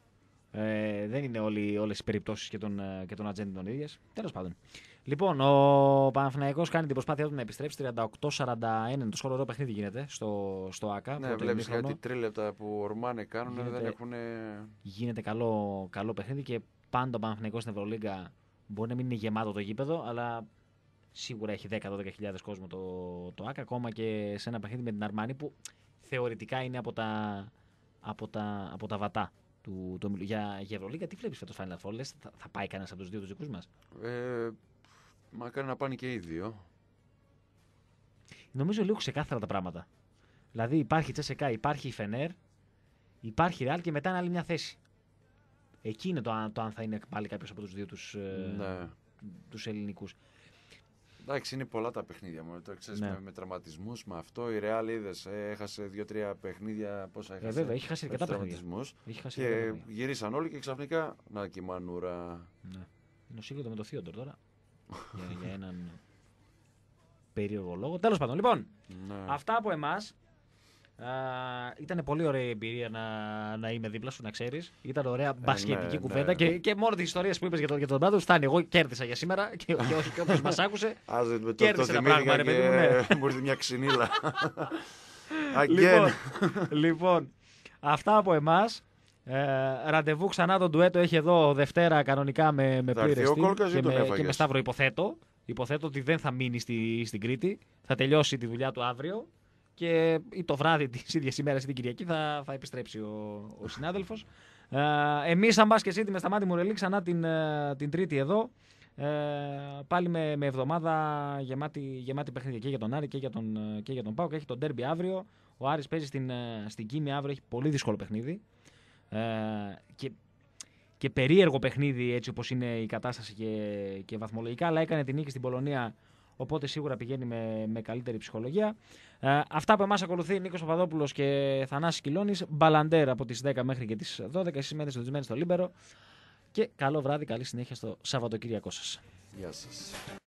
S1: Δεν είναι όλες οι περιπτώσεις και των ατζέντη των ίδιες. Τέλος πάντων. Λοιπόν, ο Παναθηναϊκός κάνει την προσπάθειά του να επιστρέψει. 38-41 είναι το σκορ, ωραίο παιχνίδι γίνεται στο ΑΚΑ.
S2: Ναι, βλέπεις κάτι τρίλεπτα που ορμάνε κάνουν, δεν έχουν.
S1: Γίνεται καλό παιχνίδι και πάντα ο Παναθηναϊκός στην Ευρωλίγκα μπορεί να μην είναι γεμάτο το γήπεδο, αλλά σίγουρα έχει 10-12 κόσμο το ΑΚΑ. Ακόμα και σε ένα παιχνίδι με την Αρμάνη που θεωρητικά είναι από τα βατά. Για Ευρωλίγκα, τι βλέπεις φέτος Final Four, λες, θα πάει κανένας από τους δύο τους δικούς μας?
S2: Μακάρι να πάνε και οι δύο.
S1: Νομίζω λίγο ξεκάθαρα τα πράγματα. Δηλαδή υπάρχει η Τσέσεκα, υπάρχει η Φενέρ, υπάρχει η Ρεάλ και μετά είναι άλλη μια θέση. Εκεί είναι το αν θα είναι πάλι κάποιος από τους δύο τους ελληνικούς.
S2: Εντάξει, είναι πολλά τα παιχνίδια μου. Το ξέρεις, με τραυματισμούς, με αυτό. Η Ρεάλ είδες, έχασε 2-3 παιχνίδια. Πόσα έχασε?
S1: Βέβαια, έχει χάσει αρκετά τραυματισμούς.
S2: Και γυρίσαν όλοι και ξαφνικά να και η μανούρα. Ναι.
S1: Είναι ο Σίγουρντο με το Θείοντορ τώρα. για έναν περίεργο λόγο. Τέλος πάντων, λοιπόν, αυτά από εμάς. Ήταν πολύ ωραία η εμπειρία να είμαι δίπλα σου, να ξέρεις. Ήταν ωραία μπασκετική κουβέντα και μόνο τις ιστορίες που είπες για τον Μπράντο φτάνει. Εγώ κέρδισα για σήμερα και όχι και όποιος μας άκουσε. Κέρδισε ένα πράγμα, ρε παιδί μου.
S2: Μου ήρθε μια ξυνήλα.
S1: Λοιπόν, αυτά από εμάς. Ραντεβού ξανά το ντουέτο έχει εδώ Δευτέρα κανονικά με πλήρες και με Σταύρο υποθέτω ότι δεν θα μείνει στην Κρήτη. Θα τελειώσει τη δουλειά του αύριο και ή το βράδυ της ίδιας ημέρας ή την Κυριακή θα επιστρέψει ο συνάδελφος. Εμείς σαν Μπάσκετ City με Σταμάτη Μουρελή ξανά την Τρίτη εδώ. Πάλι με εβδομάδα γεμάτη παιχνίδια και για τον Άρη και για τον ΠΑΟΚ. Έχει τον ντέρμπι αύριο. Ο Άρης παίζει στην Κίμη αύριο, έχει πολύ δύσκολο παιχνίδι. Και περίεργο παιχνίδι έτσι όπως είναι η κατάσταση και βαθμολογικά, αλλά έκανε την νίκη στην Πολωνία, οπότε σίγουρα πηγαίνει με καλύτερη ψυχολογία. Αυτά από εμάς ακολουθεί Νίκος Παπαδόπουλος και Θανάσης Κιλώνης. Μπαλαντέρ από τις 10 μέχρι και τις 12. Εσείς μένετε συντονισμένοι στο Λίμπερο και καλό βράδυ, καλή συνέχεια στο Σαββατοκύριακό σας.
S2: Γεια σας.